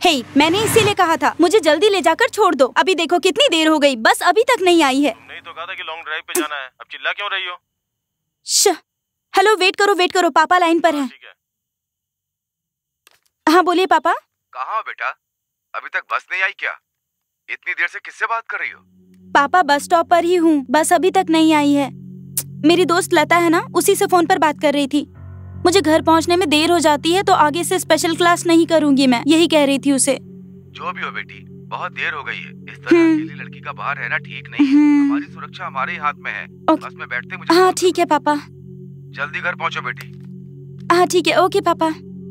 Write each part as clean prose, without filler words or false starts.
हे, मैंने इसीलिए कहा था मुझे जल्दी ले जाकर छोड़ दो। अभी देखो कितनी देर हो गई, बस अभी तक नहीं आई है। नहीं तो कहा था कि लॉन्ग ड्राइव पे जाना है, अब चिल्ला क्यों रही हो? हेलो, वेट करो, पापा लाइन पर हैं। ठीक है। हाँ बोलिए पापा। कहाँ हो बेटा? अभी तक बस नहीं आई क्या? इतनी देर से किससे बात कर रही हो? पापा बस स्टॉप पर ही हूँ, बस अभी तक नहीं आई है। मेरी दोस्त लता है ना, उसी से फोन पर बात कर रही थी। मुझे घर पहुँचने में देर हो जाती है तो आगे से स्पेशल क्लास नहीं करूँगी मैं, यही कह रही थी उसे। जो भी हो बेटी, बहुत देर हो गई है। इस तरह अकेली लड़की का बाहर रहना ठीक नहीं है। हमारी सुरक्षा हमारे ही हाथ में है। बस में बैठते मुझे। हाँ ठीक है पापा। जल्दी घर पहुँचो बेटी। हाँ ठीक है, ओके पापा।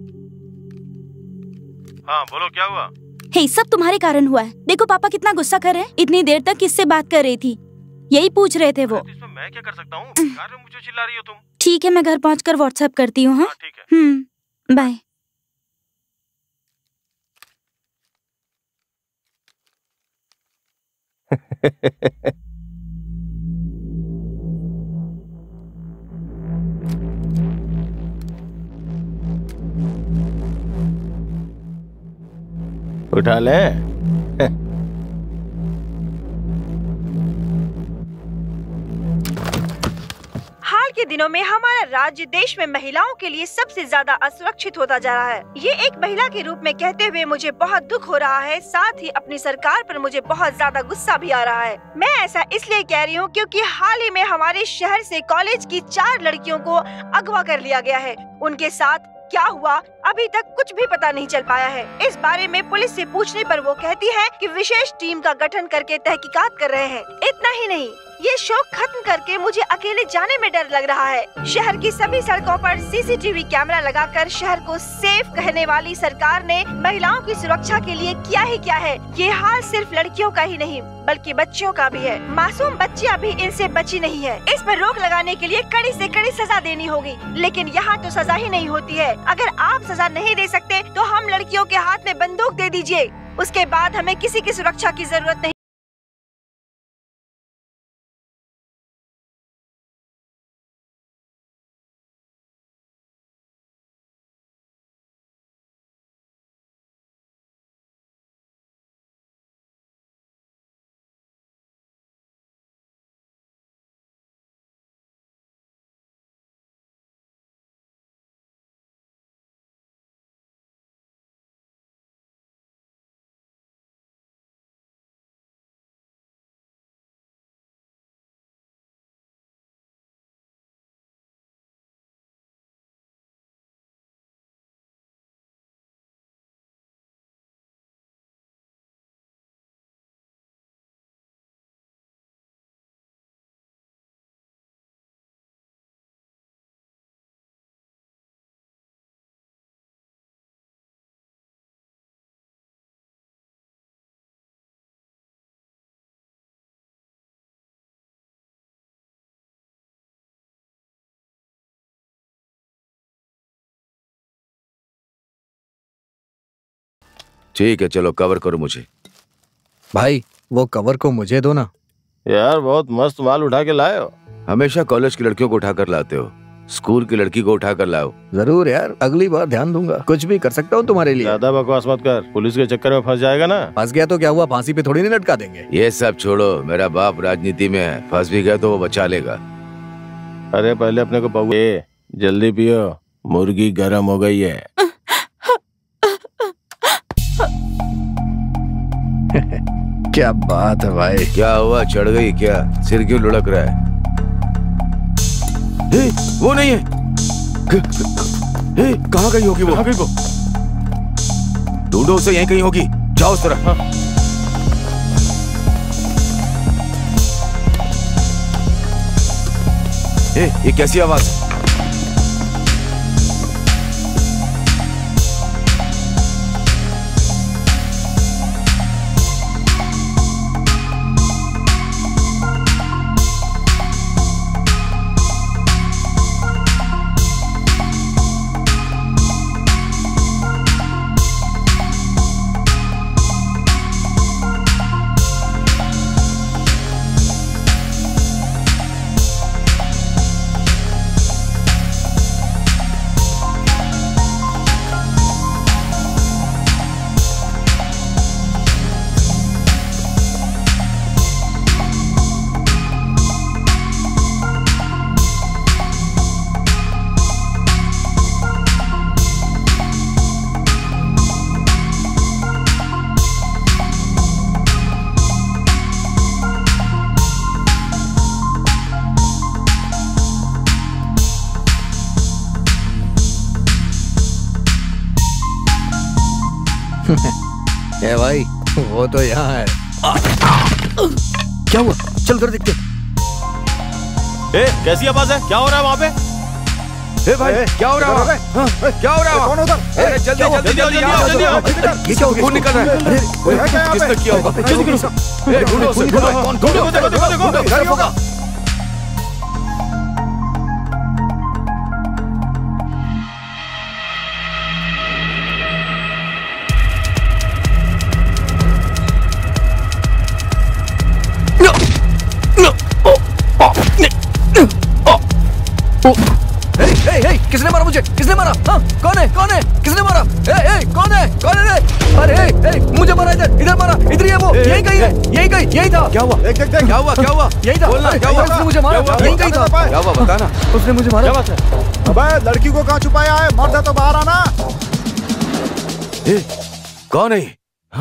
हाँ बोलो, क्या हुआ? हे, सब तुम्हारे कारण हुआ है। देखो पापा कितना गुस्सा कर रहे हैं। इतनी देर तक किससे बात कर रही थी, यही पूछ रहे थे वो। इसमें मैं क्या कर सकता हूँ? कार में मुझे चिल्ला रही हो तुम। ठीक है, मैं घर पहुंचकर व्हाट्सएप करती हूँ। हाँ ठीक है। बाय। उठा ले। हाल के दिनों में हमारा राज्य देश में महिलाओं के लिए सबसे ज्यादा असुरक्षित होता जा रहा है। ये एक महिला के रूप में कहते हुए मुझे बहुत दुख हो रहा है, साथ ही अपनी सरकार पर मुझे बहुत ज्यादा गुस्सा भी आ रहा है। मैं ऐसा इसलिए कह रही हूँ क्योंकि हाल ही में हमारे शहर से कॉलेज की 4 लड़कियों को अगवा कर लिया गया है। उनके साथ क्या हुआ अभी तक कुछ भी पता नहीं चल पाया है। इस बारे में पुलिस से पूछने पर वो कहती है कि विशेष टीम का गठन करके तहकीकात कर रहे हैं। इतना ही नहीं, ये शो खत्म करके मुझे अकेले जाने में डर लग रहा है। शहर की सभी सड़कों पर सीसीटीवी कैमरा लगाकर शहर को सेफ कहने वाली सरकार ने महिलाओं की सुरक्षा के लिए किया ही क्या है। ये हाल सिर्फ लड़कियों का ही नहीं बल्कि बच्चियों का भी है। मासूम बच्चियां भी इनसे बची नहीं है। इस पर रोक लगाने के लिए कड़ी से कड़ी सजा देनी होगी, लेकिन यहाँ तो सजा ही नहीं होती है। अगर आप सजा नहीं दे सकते तो हम लड़कियों के हाथ में बंदूक दे दीजिए, उसके बाद हमें किसी की सुरक्षा की जरूरत नहीं। ठीक है, चलो कवर करो मुझे। भाई वो कवर को मुझे दो ना। यार बहुत मस्त माल उठा के लाए हो। हमेशा कॉलेज की लड़कियों को उठाकर लाते हो, स्कूल की लड़की को उठाकर लाओ। जरूर यार, अगली बार ध्यान दूंगा। कुछ भी कर सकता हूँ तुम्हारे लिए। ज्यादा बकवास मत कर, पुलिस के चक्कर में फंस जाएगा ना। फंस गया तो क्या हुआ, फांसी पे थोड़ी नहीं लटका देंगे। ये सब छोड़ो, मेरा बाप राजनीति में है, फंस भी गया तो वो बचा लेगा। अरे पहले अपने को पहुँचे, जल्दी पियो, मुर्गी गर्म हो गई है। क्या बात है भाई। क्या हुआ, चढ़ गई क्या? सिर क्यों लुढ़क रहा है? वो नहीं है। कहाँ गई होगी वो? कहाँ गई वो? ढूंढो उसे, यहीं कहीं होगी। जाओ उस तरफ। हाँ। ये कैसी आवाज है? ए भाई, वो तो यहाँ है। क्या हुआ? चल उधर देखते। कैसी आवाज है? क्या हो रहा है वहाँ पे? भाई क्या हो रहा है? क्या हो रहा है? कौन उधर? जल्दी आओ। ये क्या खून निकल रहा है? किसने किया होगा? जल्दी करो। ढूंढो कौन? देखो घर होगा। किसने मारा मुझे? किसने मारा? हाँ, कौन है? किसने मारा? कौन है रे? अरे मुझे मारा, इधर मारा, इधर ही है वो। यही कहीं है, यही था। क्या हुआ? देख क्या हुआ? यही था। क्या हुआ? उसने मुझे मारा, यही कहीं था। क्या हुआ बता ना। उसने मुझे मारा। क्या बात है? अबे लड़की को कहाँ छुपाया है? मर्द है तो बाहर आना। कौन है?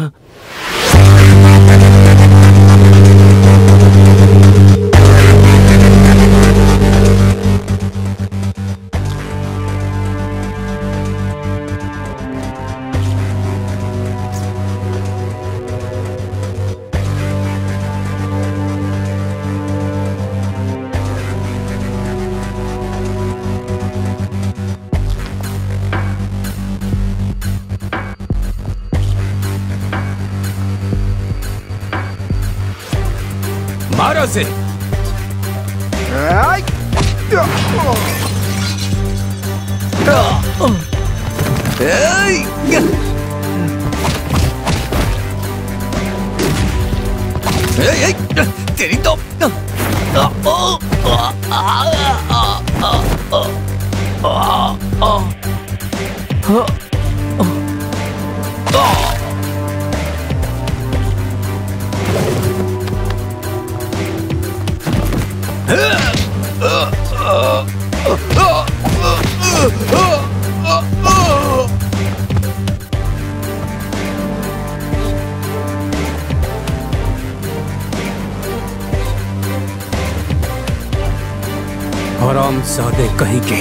मारो से। तेरी तो हरामजादे कहीं के।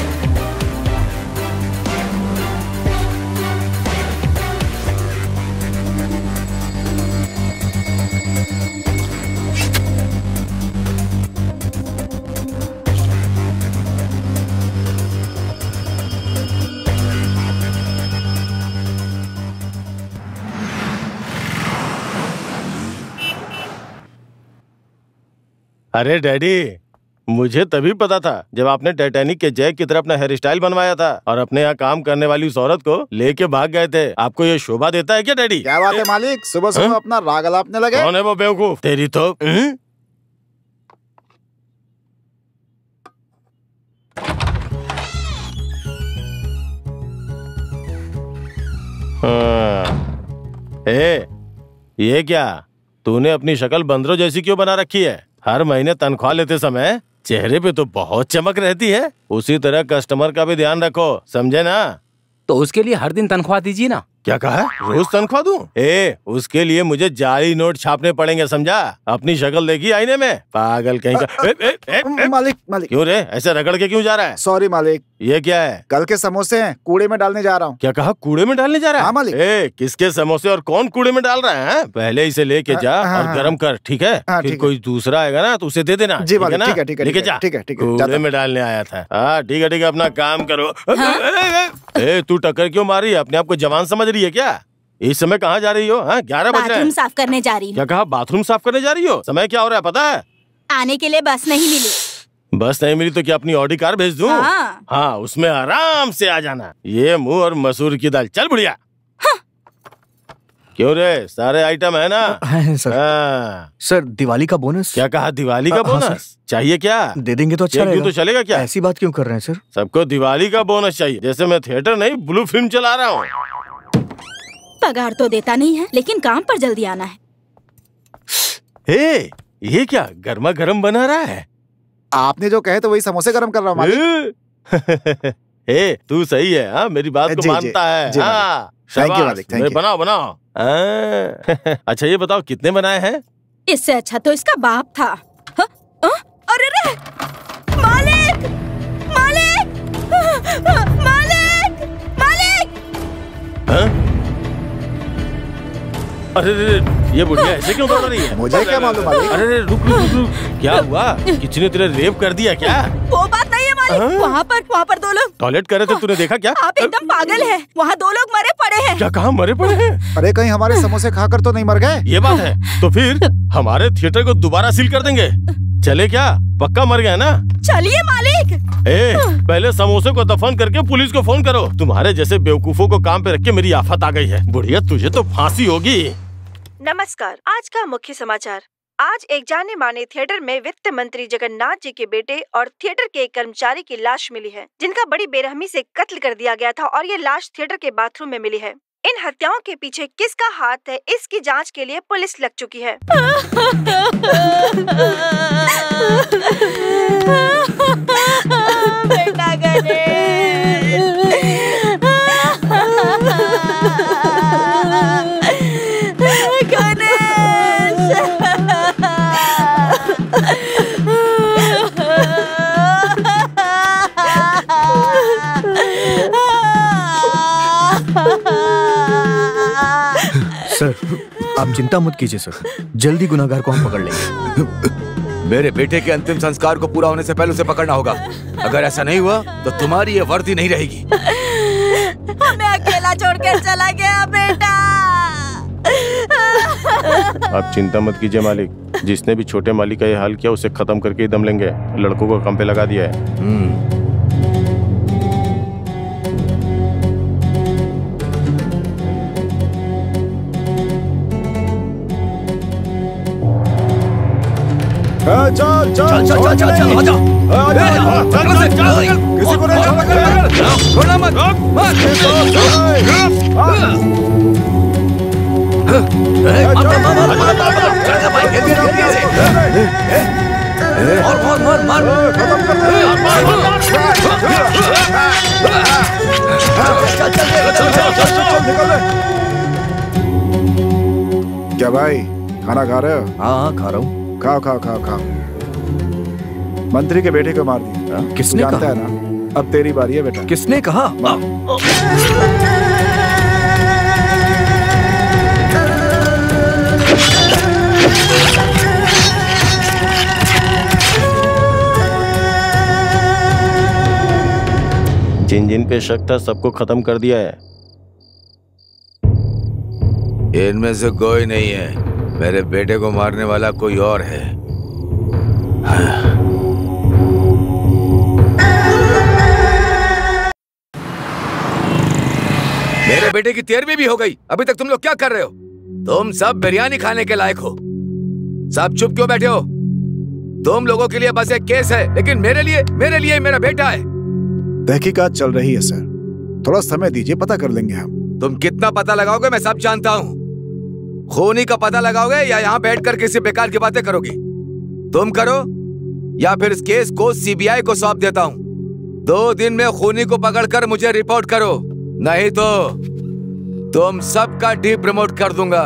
अरे डैडी, मुझे तभी पता था जब आपने टाइटैनिक के जैक की तरह अपना हेयर स्टाइल बनवाया था और अपने यहाँ काम करने वाली उस औरत को लेके भाग गए थे। आपको ये शोभा देता है क्या डैडी? क्या बात है मालिक, सुबह सुबह अपना राग अलापने लगे? कौन है वो बेवकूफ? तेरी तो ये क्या? तूने अपनी शक्ल बंदरों जैसी क्यों बना रखी है? हर महीने तनख्वाह लेते समय चेहरे पे तो बहुत चमक रहती है। उसी तरह कस्टमर का भी ध्यान रखो, समझे ना? तो उसके लिए हर दिन तनख्वाह दीजिए ना। क्या कहा? रोज तनख्वाह दूं? उसके लिए मुझे जाली नोट छापने पड़ेंगे, समझा? अपनी शक्ल देखी आईने में? पागल कहीं का। मालिक क्यों रे, ऐसे रगड़ के क्यों जा रहा है? सॉरी मालिक। ये क्या है? कल के समोसे हैं, कूड़े में डालने जा रहा हूँ। क्या कहा? कूड़े में डालने जा रहा है? हाँ मालिक। किसके समोसे और कौन कूड़े में डाल रहा है? पहले इसे लेके जा और गरम कर, ठीक है? फिर कोई दूसरा आएगा ना तो उसे दे देना। जी मालिक, ठीक है लेके जा। ठीक है। कूड़े में डालने आया था। हाँ ठीक है, अपना काम करो। तू टक्कर क्यों मार रही है? अपने आप को जवान समझ रही है क्या? इस समय कहाँ जा रही हो? 11 बज रहे हैं। बाथरूम साफ करने जा रही हूँ। क्या कहा? बाथरूम साफ करने जा रही हो? समय क्या हो रहा है पता है? आने के लिए बस नहीं मिली। बस नहीं मिली तो क्या अपनी ऑडी कार भेज दूं? हाँ, उसमें आराम से आ जाना। ये मुंह और मसूर की दाल। चल बुढ़िया। क्यों रे, सारे आइटम है ना? है सर। सर दिवाली का बोनस। क्या कहा? दिवाली का बोनस चाहिए क्या? दे देंगे तो अच्छा रहेगा। तो चलेगा क्या? ऐसी बात क्यों कर रहे हैं सर? सबको दिवाली का बोनस चाहिए, जैसे मैं थिएटर नहीं ब्लू फिल्म चला रहा हूँ। पगार तो देता नहीं है, लेकिन काम पर जल्दी आना है। ये क्या गर्मा गर्म बना रहा है? आपने जो कहे तो वही समोसे गर्म कर रहा हूँ मालिक। तू सही है। हाँ, मेरी बात को मानता है। थैंक यू मालिक, थैंक यू। बनाओ। अच्छा ये बताओ कितने बनाए हैं? इससे अच्छा तो इसका बाप था। अरे रे मालिक, मालिक, मालिक, मालिक। अरे ये बुढ़िया ऐसे क्यों दौड़ रही है? मुझे क्या मालूम मालिक? अरे रुक रुक रुक, क्या हुआ? किसी ने तेरे रेप कर दिया क्या? वो बात नहीं है मालिक। वहाँ पर 2 लोग टॉयलेट कर रहे थे, तूने देखा क्या? आप एकदम पागल है। वहाँ 2 लोग मरे पड़े हैं। क्या कहा मरे पड़े हैं? अरे कहीं हमारे समोसे खाकर तो नहीं मर गए? ये बात है तो फिर हमारे थिएटर को दोबारा सील कर देंगे। चले क्या? पक्का मर गया ना? चलिए मालिक। पहले समोसे को दफन करके पुलिस को फोन करो। तुम्हारे जैसे बेवकूफों को काम पे रख के मेरी आफत आ गई है। बुढ़िया तुझे तो फांसी होगी। नमस्कार, आज का मुख्य समाचार। आज एक जाने माने थिएटर में वित्त मंत्री जगन्नाथ जी के बेटे और थिएटर के एक कर्मचारी की लाश मिली है, जिनका बड़ी बेरहमी से कत्ल कर दिया गया था और ये लाश थिएटर के बाथरूम में मिली है। इन हत्याओं के पीछे किसका हाथ है, इसकी जांच के लिए पुलिस लग चुकी है। बेटा सर, आप चिंता मत कीजिए सर, जल्दी गुनाहगार को हम पकड़ लेंगे। मेरे बेटे के अंतिम संस्कार को पूरा होने से पहले उसे पकड़ना होगा। अगर ऐसा नहीं हुआ तो तुम्हारी ये वर्दी नहीं रहेगी। हमें अकेला छोड़कर चला गया बेटा। आप चिंता मत कीजिए मालिक, जिसने भी छोटे मालिक का ये हाल किया उसे खत्म करके ही दम लेंगे। लड़कों को काम पे लगा दिया है। चल चल चल चल चल चल आजा। किसी को नहीं छोड़ना मत। क्या भाई खाना खा रहे हो? हाँ खा रहा हूँ। खाओ खाओ खाओ खाओ। मंत्री के बेटे को मार दिया। किसने जानता कहा? है ना, अब तेरी बारी है बेटा। किसने कहा? जिन जिन पे शक था सबको खत्म कर दिया है। इनमें से कोई नहीं है। मेरे बेटे को मारने वाला कोई और है। मेरे बेटे की 13वीं भी हो गई, अभी तक तुम लोग क्या कर रहे हो? तुम सब बिरयानी खाने के लायक हो। सब चुप क्यों बैठे हो? तुम लोगों के लिए बस एक केस है, लेकिन मेरे लिए मेरा बेटा है। तहकीकात चल रही है सर, थोड़ा समय दीजिए, पता कर लेंगे हम। तुम कितना पता लगाओगे मैं सब जानता हूँ। खूनी का पता लगाओगे या यहाँ बैठकर किसी बेकार की बातें करोगे? तुम करो या फिर इस केस को सीबीआई को सौंप देता हूँ। 2 दिन में खूनी को पकड़कर मुझे रिपोर्ट करो, नहीं तो तुम सबका डी प्रमोट कर दूंगा।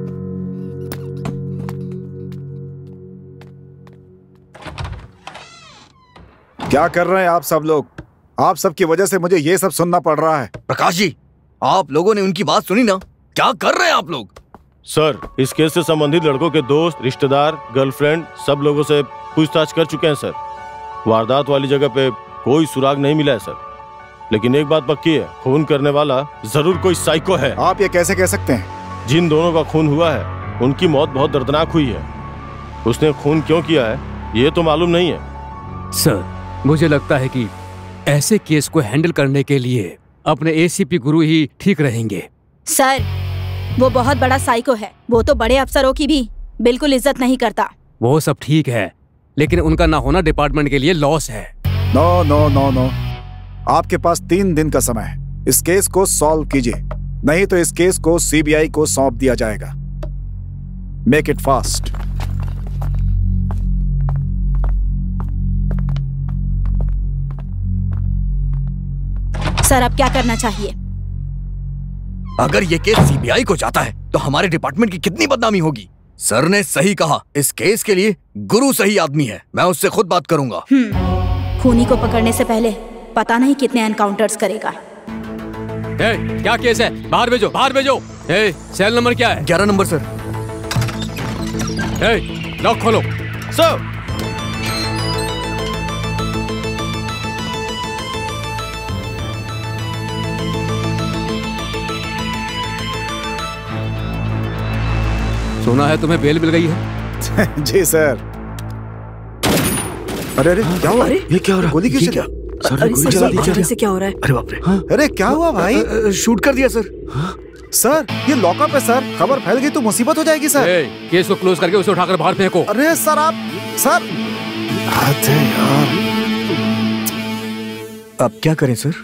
क्या कर रहे हैं आप सब लोग? आप सबकी वजह से मुझे ये सब सुनना पड़ रहा है। प्रकाश जी, आप लोगों ने उनकी बात सुनी ना? क्या कर रहे हैं आप लोग? सर, इस केस से संबंधित लड़कों के दोस्त, रिश्तेदार, गर्लफ्रेंड सब लोगों से पूछताछ कर चुके हैं सर। वारदात वाली जगह पे कोई सुराग नहीं मिला है सर, लेकिन एक बात पक्की है, खून करने वाला जरूर कोई साइको है। आप ये कैसे कह सकते हैं? जिन दोनों का खून हुआ है उनकी मौत बहुत दर्दनाक हुई है। उसने खून क्यों किया है ये तो मालूम नहीं है। सर, मुझे लगता है कि ऐसे केस को हैंडल करने के लिए अपने एसीपी गुरु ही ठीक रहेंगे। सर, वो बहुत बड़ा साइको है। वो तो बड़े अफसरों की भी बिल्कुल इज्जत नहीं करता। वो सब ठीक है, लेकिन उनका ना होना डिपार्टमेंट के लिए लॉस है। नो नो नो नो, आपके पास 3 दिन का समय है। इस केस को सॉल्व कीजिए, नहीं तो इस केस को सीबीआई को सौंप दिया जाएगा। Make it fast. सर, अब क्या करना चाहिए? अगर ये केस सीबीआई को जाता है तो हमारे डिपार्टमेंट की कितनी बदनामी होगी। सर ने सही कहा, इस केस के लिए गुरु सही आदमी है। मैं उससे खुद बात करूंगा। खूनी को पकड़ने से पहले पता नहीं कितने एनकाउंटर्स करेगा। क्या केस है? बाहर भेजो, बाहर भेजो। सेल नंबर क्या है? 11 नंबर सर। लॉक खोलो। सर सुना है तुम्हें बेल मिल गई है? जी सर। अरे अरे क्या हुआ? ये क्या हो रहा है? गोली क्यों चली? सर गोली चला दी। से क्या हो रहा है? अरे बाप रे। अरे क्या हुआ भाई? शूट कर दिया सर। सर ये लॉकअप है सर, खबर फैल गई तो मुसीबत हो जाएगी सर। केस को क्लोज करके उसे उठाकर बाहर फेंको। अरे सर आप सर अरे यार अब क्या करें सर?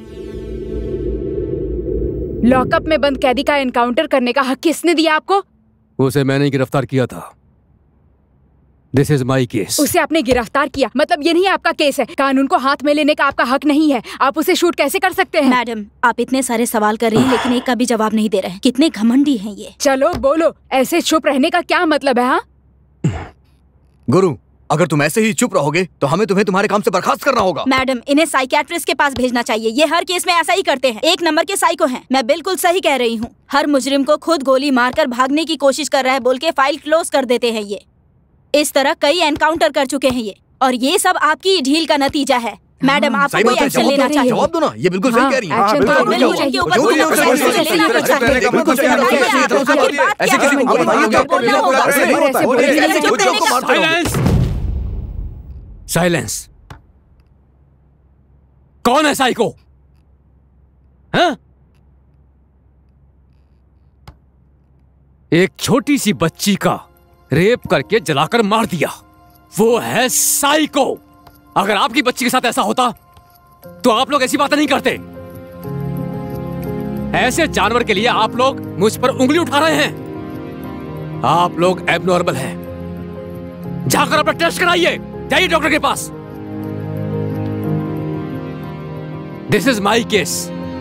लॉकअप में बंद कैदी का एनकाउंटर करने का हक किसने दिया आपको? उसे मैंने गिरफ्तार किया था। This is my case. उसे आपने गिरफ्तार किया मतलब ये नहीं आपका केस है। कानून को हाथ में लेने का आपका हक नहीं है। आप उसे शूट कैसे कर सकते हैं? मैडम आप इतने सारे सवाल कर रही हैं लेकिन एक का भी जवाब नहीं दे रहे हैं। कितने घमंडी हैं ये। चलो बोलो, ऐसे चुप रहने का क्या मतलब है? हाँ गुरु, अगर तुम ऐसे ही चुप रहोगे तो हमें तुम्हें तुम्हारे काम से बर्खास्त करना होगा। मैडम इन्हें साइकियाट्रिस्ट के पास भेजना चाहिए। ये हर केस में ऐसा ही करते हैं। 1 नंबर के साइको हैं। मैं बिल्कुल सही कह रही हूँ। हर मुजरिम को खुद गोली मारकर भागने की कोशिश कर रहा है बोल के फाइल क्लोज कर देते हैं ये। इस तरह कई एनकाउंटर कर चुके हैं ये, और ये सब आपकी ढील का नतीजा है। मैडम आपको कोई एक्शन लेना चाहिए। जवाब दो ना, ये बिल्कुल सही कह रही है। एक्शन तो बिल्कुल इनके ऊपर कोई एक्शन लेना चाहिए। साइलेंस। कौन है साइको? हाँ? एक छोटी सी बच्ची का रेप करके जलाकर मार दिया, वो है साइको। अगर आपकी बच्ची के साथ ऐसा होता तो आप लोग ऐसी बातें नहीं करते। ऐसे जानवर के लिए आप लोग मुझ पर उंगली उठा रहे हैं। आप लोग एबनॉर्मल हैं। जाकर अपना टेस्ट कराइए, जाइए डॉक्टर के पास। This is my case.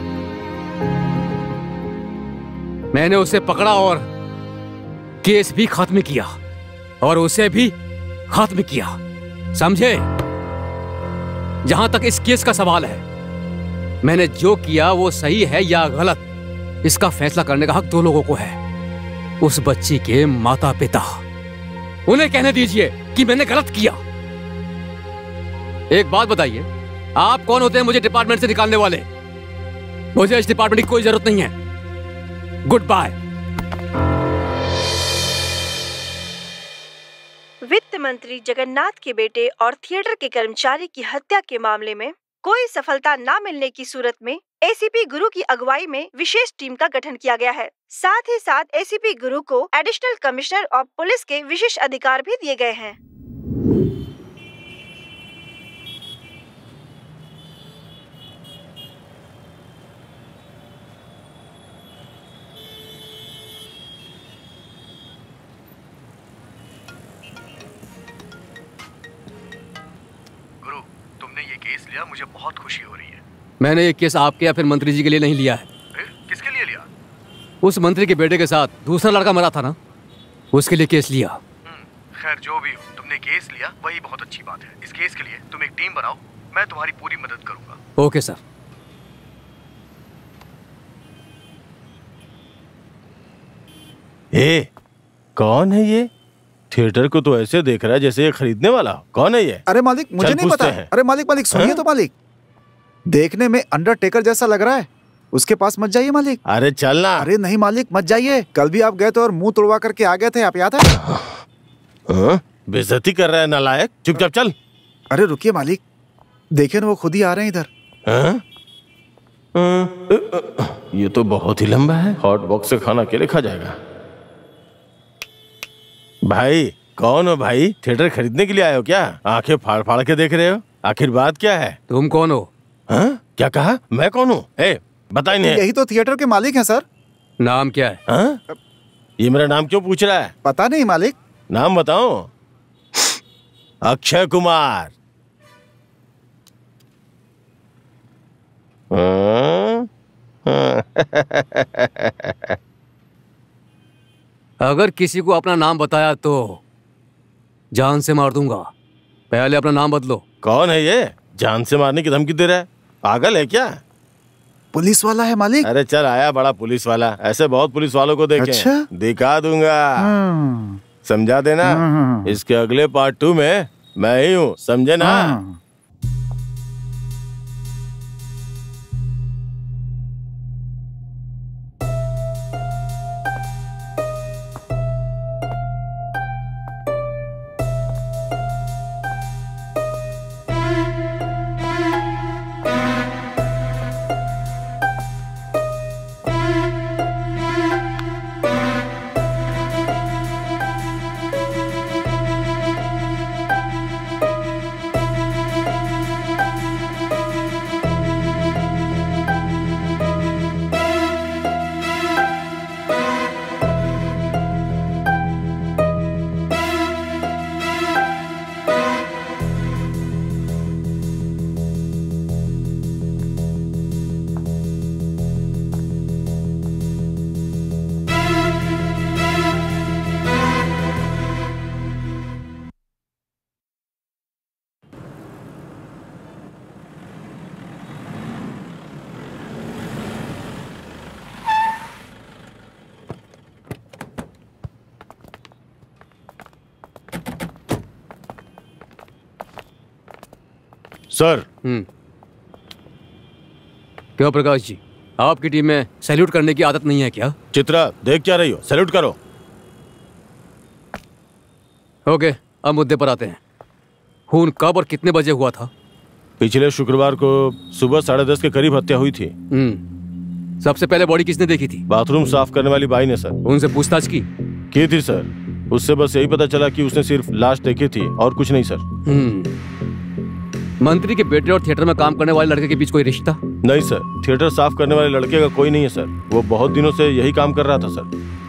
मैंने उसे पकड़ा और केस भी खत्म किया और उसे भी खत्म किया, समझे? जहां तक इस केस का सवाल है, मैंने जो किया वो सही है या गलत, इसका फैसला करने का हक 2 लोगों को है। उस बच्ची के माता पिता। उन्हें कहने दीजिए कि मैंने गलत किया। एक बात बताइए, आप कौन होते हैं मुझे डिपार्टमेंट से निकालने वाले? मुझे इस डिपार्टमेंट की कोई जरूरत नहीं है। Good bye. वित्त मंत्री जगन्नाथ के बेटे और थिएटर के कर्मचारी की हत्या के मामले में कोई सफलता न मिलने की सूरत में एसीपी गुरु की अगुवाई में विशेष टीम का गठन किया गया है। साथ ही साथ एसीपी गुरु को एडिशनल कमिश्नर ऑफ पुलिस के विशेष अधिकार भी दिए गए हैं। केस लिया, मुझे बहुत खुशी हो रही है। मैंने ये केस आपके या फिर मंत्री जी के लिए नहीं लिया है। फिर किसके लिए लिया? उस मंत्री के बेटे के साथ दूसरा लड़का मरा था ना, उसके लिए केस लिया। खैर जो भी हो, तुमने केस लिया वही बहुत अच्छी बात है। इस केस के लिए तुम एक टीम बनाओ, मैं तुम्हारी पूरी मदद करूंगा। Okay sir. कौन है ये? थिएटर को तो ऐसे देख रहा है जैसे ये खरीदने वाला। कौन है ये? अरे मालिक मुझे नहीं पता। अरे मालिक सुनिए तो मालिक, देखने में अंडरटेकर जैसा लग रहा है। उसके पास मत जाइए मालिक। अरे चलना। अरे नहीं मालिक मत जाइए। कल भी आप गए थे और मुंह तोड़वा करके आ गए थे, आप याद है? बेइज्जती कर रहा है नालायक, चुपचाप चल। अरे रुकिए मालिक, देखिए ना वो खुद ही आ रहे हैं इधर। ये तो बहुत ही लंबा है। हॉट बॉक्स से खाना अकेले खा जाएगा। भाई कौन हो भाई? थिएटर खरीदने के लिए आए हो क्या? आंखें फाड़ फाड़ के देख रहे हो, आखिर बात क्या है? तुम कौन हो? क्या कहा? मैं कौन हूँ? बताइए नहीं। यही तो थिएटर के मालिक हैं सर। नाम क्या है? ये मेरा नाम क्यों पूछ रहा है? पता नहीं मालिक। नाम बताओ। अक्षय कुमार। अगर किसी को अपना नाम बताया तो जान से मार दूंगा। पहले अपना नाम बदलो। कौन है ये? जान से मारने की धमकी दे रहा है? पागल है क्या? पुलिस वाला है मालिक। अरे चल आया बड़ा पुलिस वाला, ऐसे बहुत पुलिस वालों को देखे। अच्छा? दिखा दूंगा, समझा देना। इसके अगले पार्ट 2 में मैं ही हूँ, समझे ना? सर। क्यों प्रकाश जी, आपकी टीम में सैल्यूट करने की आदत नहीं है क्या? चित्रा देख क्या रही हो, सैल्यूट करो। ओके, अब मुद्दे पर आते हैं। खून कब और कितने बजे हुआ था? पिछले शुक्रवार को सुबह 10:30 के करीब हत्या हुई थी। सबसे पहले बॉडी किसने देखी थी? बाथरूम साफ करने वाली बाई ने सर। उनसे पूछताछ की थी सर। उससे बस यही पता चला कि उसने सिर्फ लाश देखी थी और कुछ नहीं सर। मंत्री के बेटे और थिएटर में काम करने वाले लड़के के बीच कोई रिश्ता? नहीं सर, थिएटर साफ करने वाले लड़के का कोई नहीं है सर। वो बहुत दिनों से यही काम कर रहा था सर।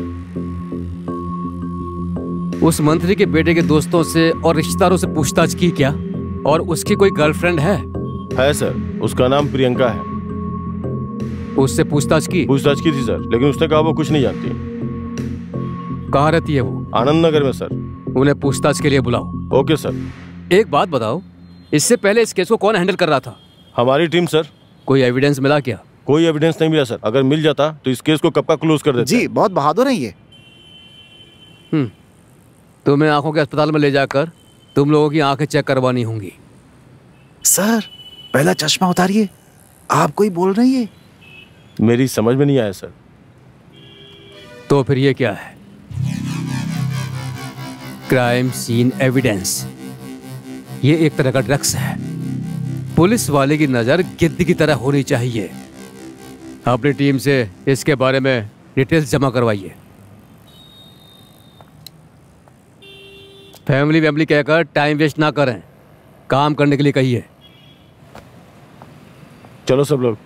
उस मंत्री के बेटे के दोस्तों से और रिश्तेदारों से पूछताछ की क्या? और उसकी कोई गर्लफ्रेंड है? है सर, उसका नाम प्रियंका है। उससे पूछताछ की? पूछताछ की थी सर, लेकिन उसने कहा वो कुछ नहीं जानती। कहाँ रहती है वो? आनंद नगर में सर। उन्हें पूछताछ के लिए बुलाओ। Okay sir. एक बात बताओ, इससे पहले इस केस को कौन हैंडल कर रहा था? हमारी टीम सर। कोई एविडेंस मिला क्या? कोई एविडेंस नहीं मिला सर। अगर मिल जाता तो इस केस को कब का क्लोज कर देते। जी बहुत बहादुर है ये। तुम्हें आंखों के अस्पताल में ले जाकर तुम लोगों की आंखें चेक करवानी होंगी। सर पहला चश्मा उतारिए, आप कोई बोल रही है? मेरी समझ में नहीं आया सर। तो फिर ये क्या है? Crime scene evidence. ये एक तरह का ड्रग्स है। पुलिस वाले की नजर गिद्ध की तरह होनी चाहिए। अपनी टीम से इसके बारे में डिटेल्स जमा करवाइए। फैमिली कहकर टाइम वेस्ट ना करें, काम करने के लिए कहिए। चलो सब लोग।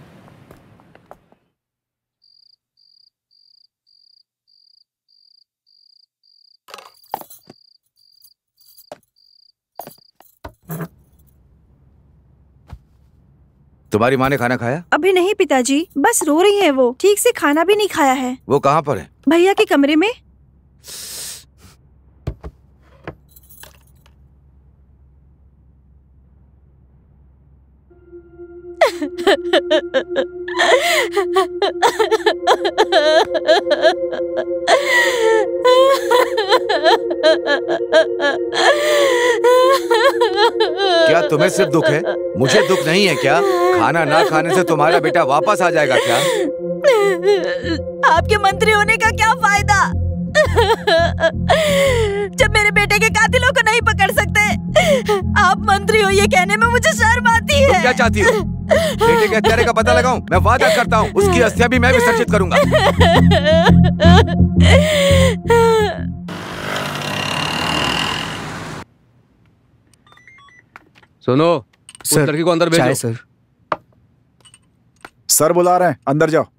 तुम्हारी माँ ने खाना खाया? अभी नहीं पिताजी, बस रो रही है वो। ठीक से खाना भी नहीं खाया है। वो कहाँ पर है? भैया के कमरे में। क्या तुम्हें सिर्फ दुख है? मुझे दुख नहीं है क्या? खाना ना खाने से तुम्हारा बेटा वापस आ जाएगा क्या? आपके मंत्री होने का क्या फायदा जब मेरे बेटे के कातिलों को नहीं पकड़ सकते। आप मंत्री हो ये कहने में मुझे शर्म आती है। तुम क्या चाहती हो? बेटे के हत्यारे का पता लगाऊं? मैं वादा करता हूँ उसकी अस्थिया भी मैं विसर्जित करूंगा। सुनो, उस लड़की को अंदर भेजो। सर। सर बुला रहे हैं, अंदर जाओ।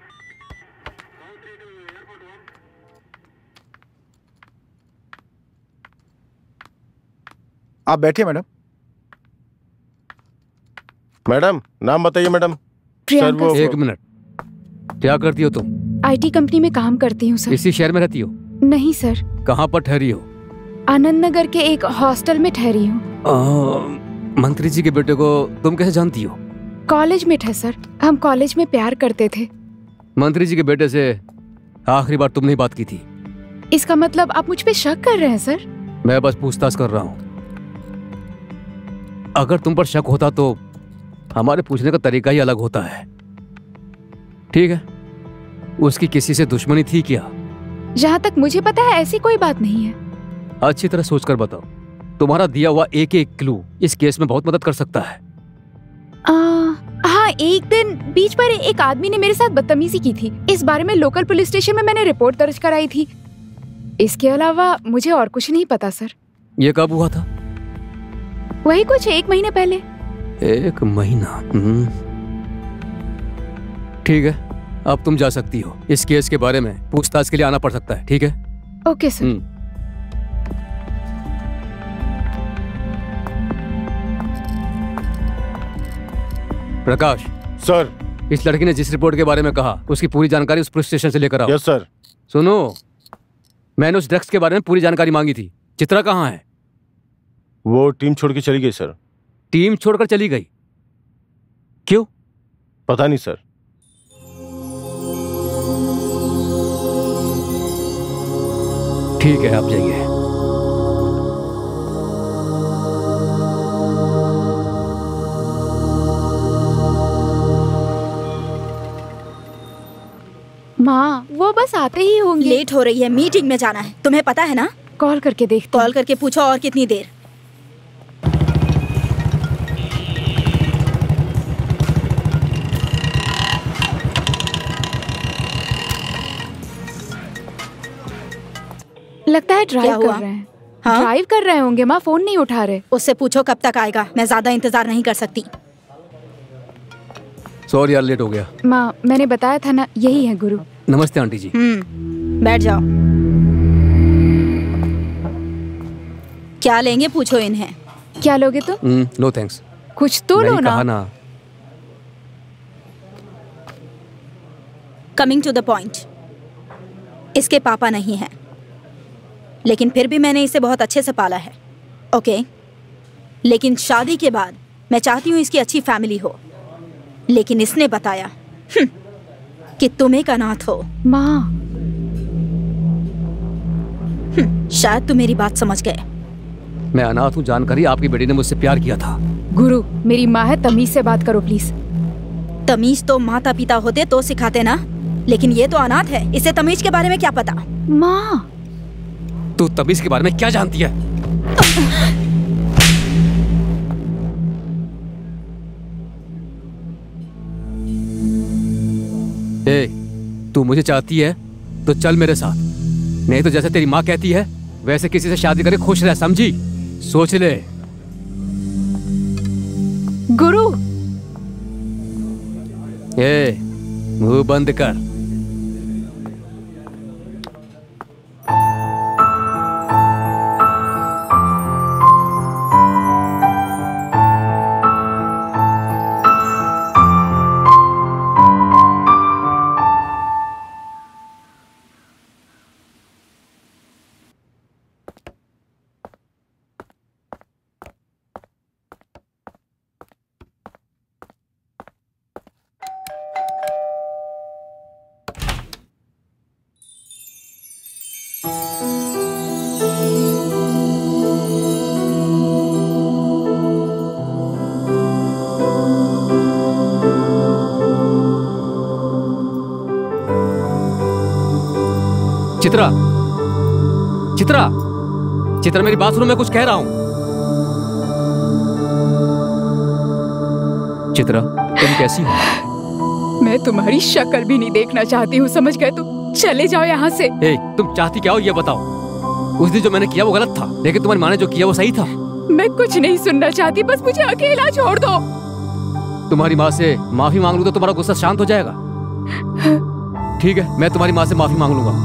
आप बैठिए मैडम। मैडम नाम बताइए मैडम। प्रियंका। वो एक मिनट, क्या करती हो तुम? IT कंपनी में काम करती हूँ सर। इसी शहर में रहती हो? नहीं सर, कहाँ पर ठहरी हो? आनंद नगर के एक हॉस्टल में ठहरी हूँ। मंत्री जी के बेटे को तुम कैसे जानती हो? कॉलेज में है सर, हम कॉलेज में प्यार करते थे। मंत्री जी के बेटे से आखिरी बार तुमने ही बात की थी। इसका मतलब आप मुझ पे शक कर रहे हैं सर? मैं बस पूछताछ कर रहा हूँ। अगर तुम पर शक होता तो हमारे पूछने का तरीका ही अलग होता है। ठीक है, उसकी किसी से दुश्मनी थी क्या? जहाँ तक मुझे पता है ऐसी कोई बात नहीं है। अच्छी तरह सोचकर बताओ, तुम्हारा दिया हुआ एक एक क्लू इस केस में बहुत मदद कर सकता है। हाँ, एक दिन बीच पर एक आदमी ने मेरे साथ बदतमीजी की थी। इस बारे में लोकल पुलिस स्टेशन में मैंने रिपोर्ट दर्ज कराई थी। इसके अलावा मुझे और कुछ नहीं पता सर। ये कब हुआ था? वही कुछ 1 महीने पहले। 1 महीना? ठीक है, अब तुम जा सकती हो। इस केस के बारे में पूछताछ के लिए आना पड़ सकता है। ठीक है? Okay sir. प्रकाश सर, इस लड़की ने जिस रिपोर्ट के बारे में कहा उसकी पूरी जानकारी उस पुलिस स्टेशन से लेकर आओ। Yes sir. सुनो, मैंने उस ड्रग्स के बारे में पूरी जानकारी मांगी थी। चित्रा कहाँ है? वो टीम छोड़ के चली गई सर। टीम छोड़कर चली गई? क्यों? पता नहीं सर। ठीक है, आप जाइए। माँ, वो बस आते ही होंगे। लेट हो रही है, मीटिंग में जाना है, तुम्हें पता है ना? कॉल करके देखते। कॉल करके पूछो और कितनी देर। लगता है ड्राइव कर रहे हैं। हाँ? ड्राइव कर रहे होंगे माँ, फोन नहीं उठा रहे। उससे पूछो कब तक आएगा, मैं ज्यादा इंतजार नहीं कर सकती। सॉरी यार, लेट हो गया। माँ, मैंने बताया था ना, यही है गुरु। नमस्ते आंटी जी। बैठ जाओ। क्या लेंगे पूछो इन्हें। क्या लोगे तुम? No thanks. कुछ तो लो ना। कमिंग टू द पॉइंट, इसके पापा नहीं हैं, लेकिन फिर भी मैंने इसे बहुत अच्छे से पाला है। ओके, लेकिन शादी के बाद मैं चाहती हूँ इसकी अच्छी फैमिली हो, लेकिन इसने बताया कि तुम एक अनाथ हो। माँ, शायद तुम मेरी बात समझ गए। मैं अनाथ हूँ जानकर ही आपकी बेटी ने मुझसे प्यार किया था। गुरु, मेरी माँ है, तमीज से बात करो प्लीज। तमीज तो माता पिता होते तो सिखाते ना, लेकिन ये तो अनाथ है, इसे तमीज के बारे में क्या पता? माँ, तू तमीज के बारे में क्या जानती है? ए, तू मुझे चाहती है तो चल मेरे साथ, नहीं तो जैसे तेरी माँ कहती है वैसे किसी से शादी करके खुश रह, समझी? सोच ले। गुरु, ए, मुंह बंद कर। चित्रा, चित्रा, चित्रा, मेरी बात सुनो, मैं कुछ कह रहा हूं। चित्रा, तुम कैसी हो? मैं तुम्हारी शक्ल भी नहीं देखना चाहती हूँ, समझ गए तुम? चले जाओ यहाँ से। ए, तुम चाहती क्या हो ये बताओ। उस दिन जो मैंने किया वो गलत था, लेकिन तुम्हारी माँ ने जो किया वो सही था। मैं कुछ नहीं सुनना चाहती, बस मुझे अकेला छोड़ दो। तुम्हारी माँ से माफी मांग लूं तो तुम्हारा गुस्सा शांत हो जाएगा। ठीक है, मैं तुम्हारी माँ से माफी मांग लूंगा।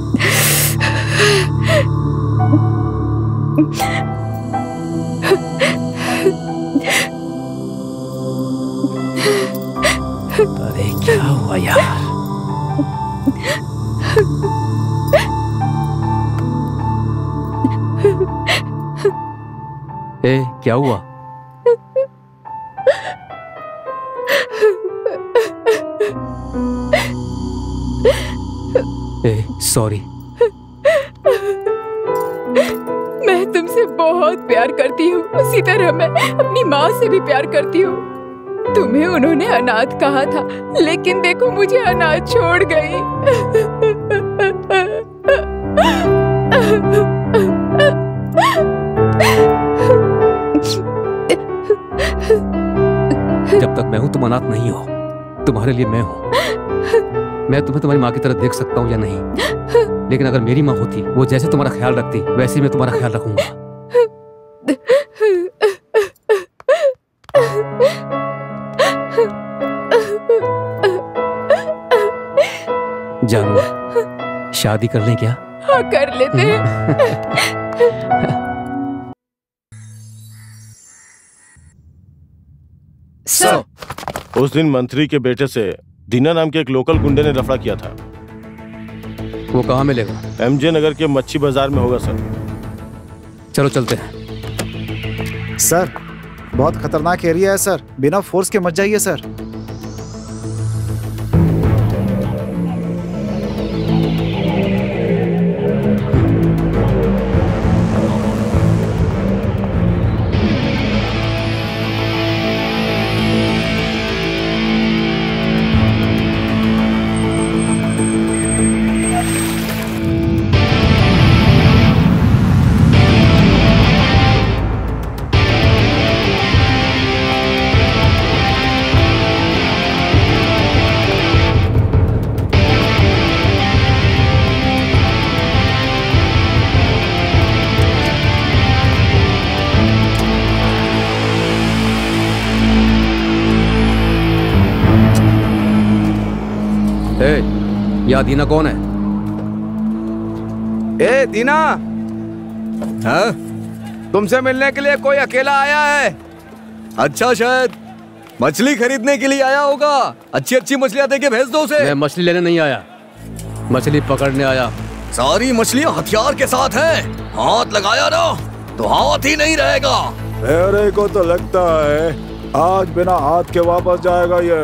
अरे क्या हुआ यार? ए, क्या हुआ? सॉरी। मैं तुमसे बहुत प्यार करती हूँ, उसी तरह मैं अपनी माँ से भी प्यार करती हूँ। तुम्हें उन्होंने अनाथ कहा था, लेकिन देखो मुझे अनाथ छोड़ गई। जब तक मैं हूं तुम अनाथ नहीं हो। तुम्हारे लिए मैं हूं। मैं तुम्हें तुम्हारी माँ की तरह देख सकता हूँ या नहीं, लेकिन अगर मेरी माँ होती, वो जैसे तुम्हारा ख्याल रखती वैसे ही मैं तुम्हारा ख्याल रखूंगा। जानू, शादी कर लें क्या? हाँ, कर लेते हैं। सर, उस दिन मंत्री के बेटे से दीना नाम के एक लोकल गुंडे ने लफड़ा किया था। वो कहाँ मिलेगा? एमजे नगर के मच्छी बाजार में होगा सर। चलो चलते हैं। सर, बहुत खतरनाक एरिया है सर, बिना फोर्स के मत जाइए सर। या दीना कौन है? ए दीना, हाँ? तुमसे मिलने के लिए कोई अकेला आया है। अच्छा, शायद मछली खरीदने के लिए आया होगा। अच्छी अच्छी मछलियां देके भेज दो उसे। मैं मछली लेने नहीं आया, मछली पकड़ने आया। सारी मछलियां हथियार के साथ हैं। हाथ लगाया ना तो हाथ ही नहीं रहेगा। मेरे को तो लगता है आज बिना हाथ के वापस जाएगा ये।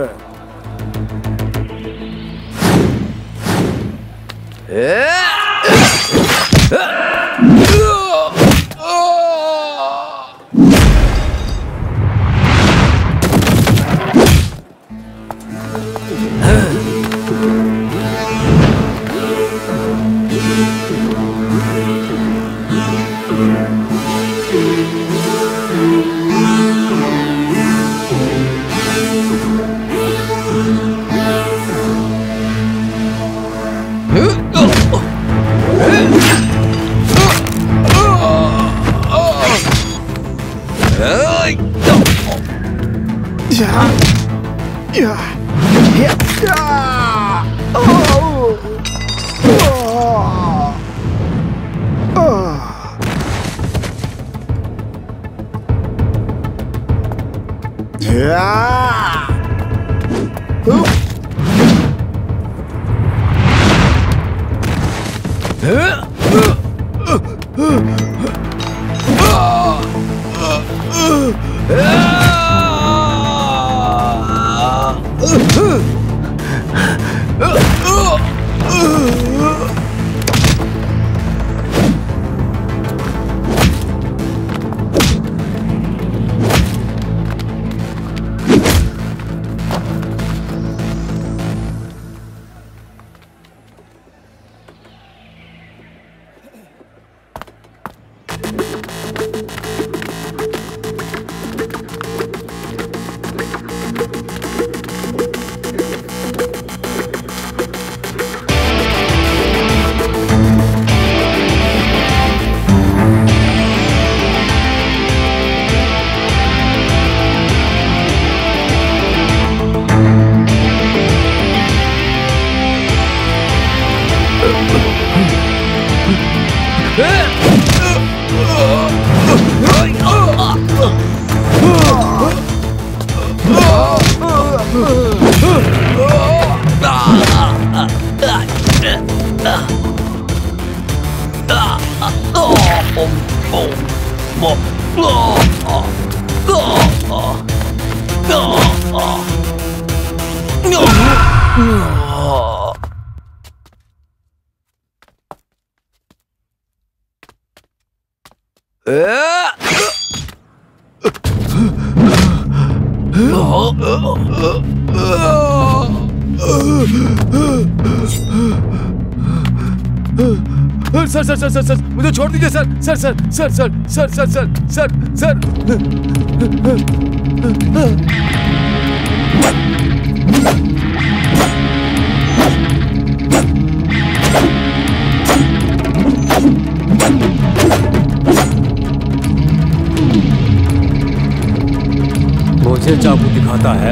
Sir sir sir sir sir मुझे छोड़ दीजिए sir sir sir sir sir sir sir sir sir sir मुझे चाकू दिखाता है।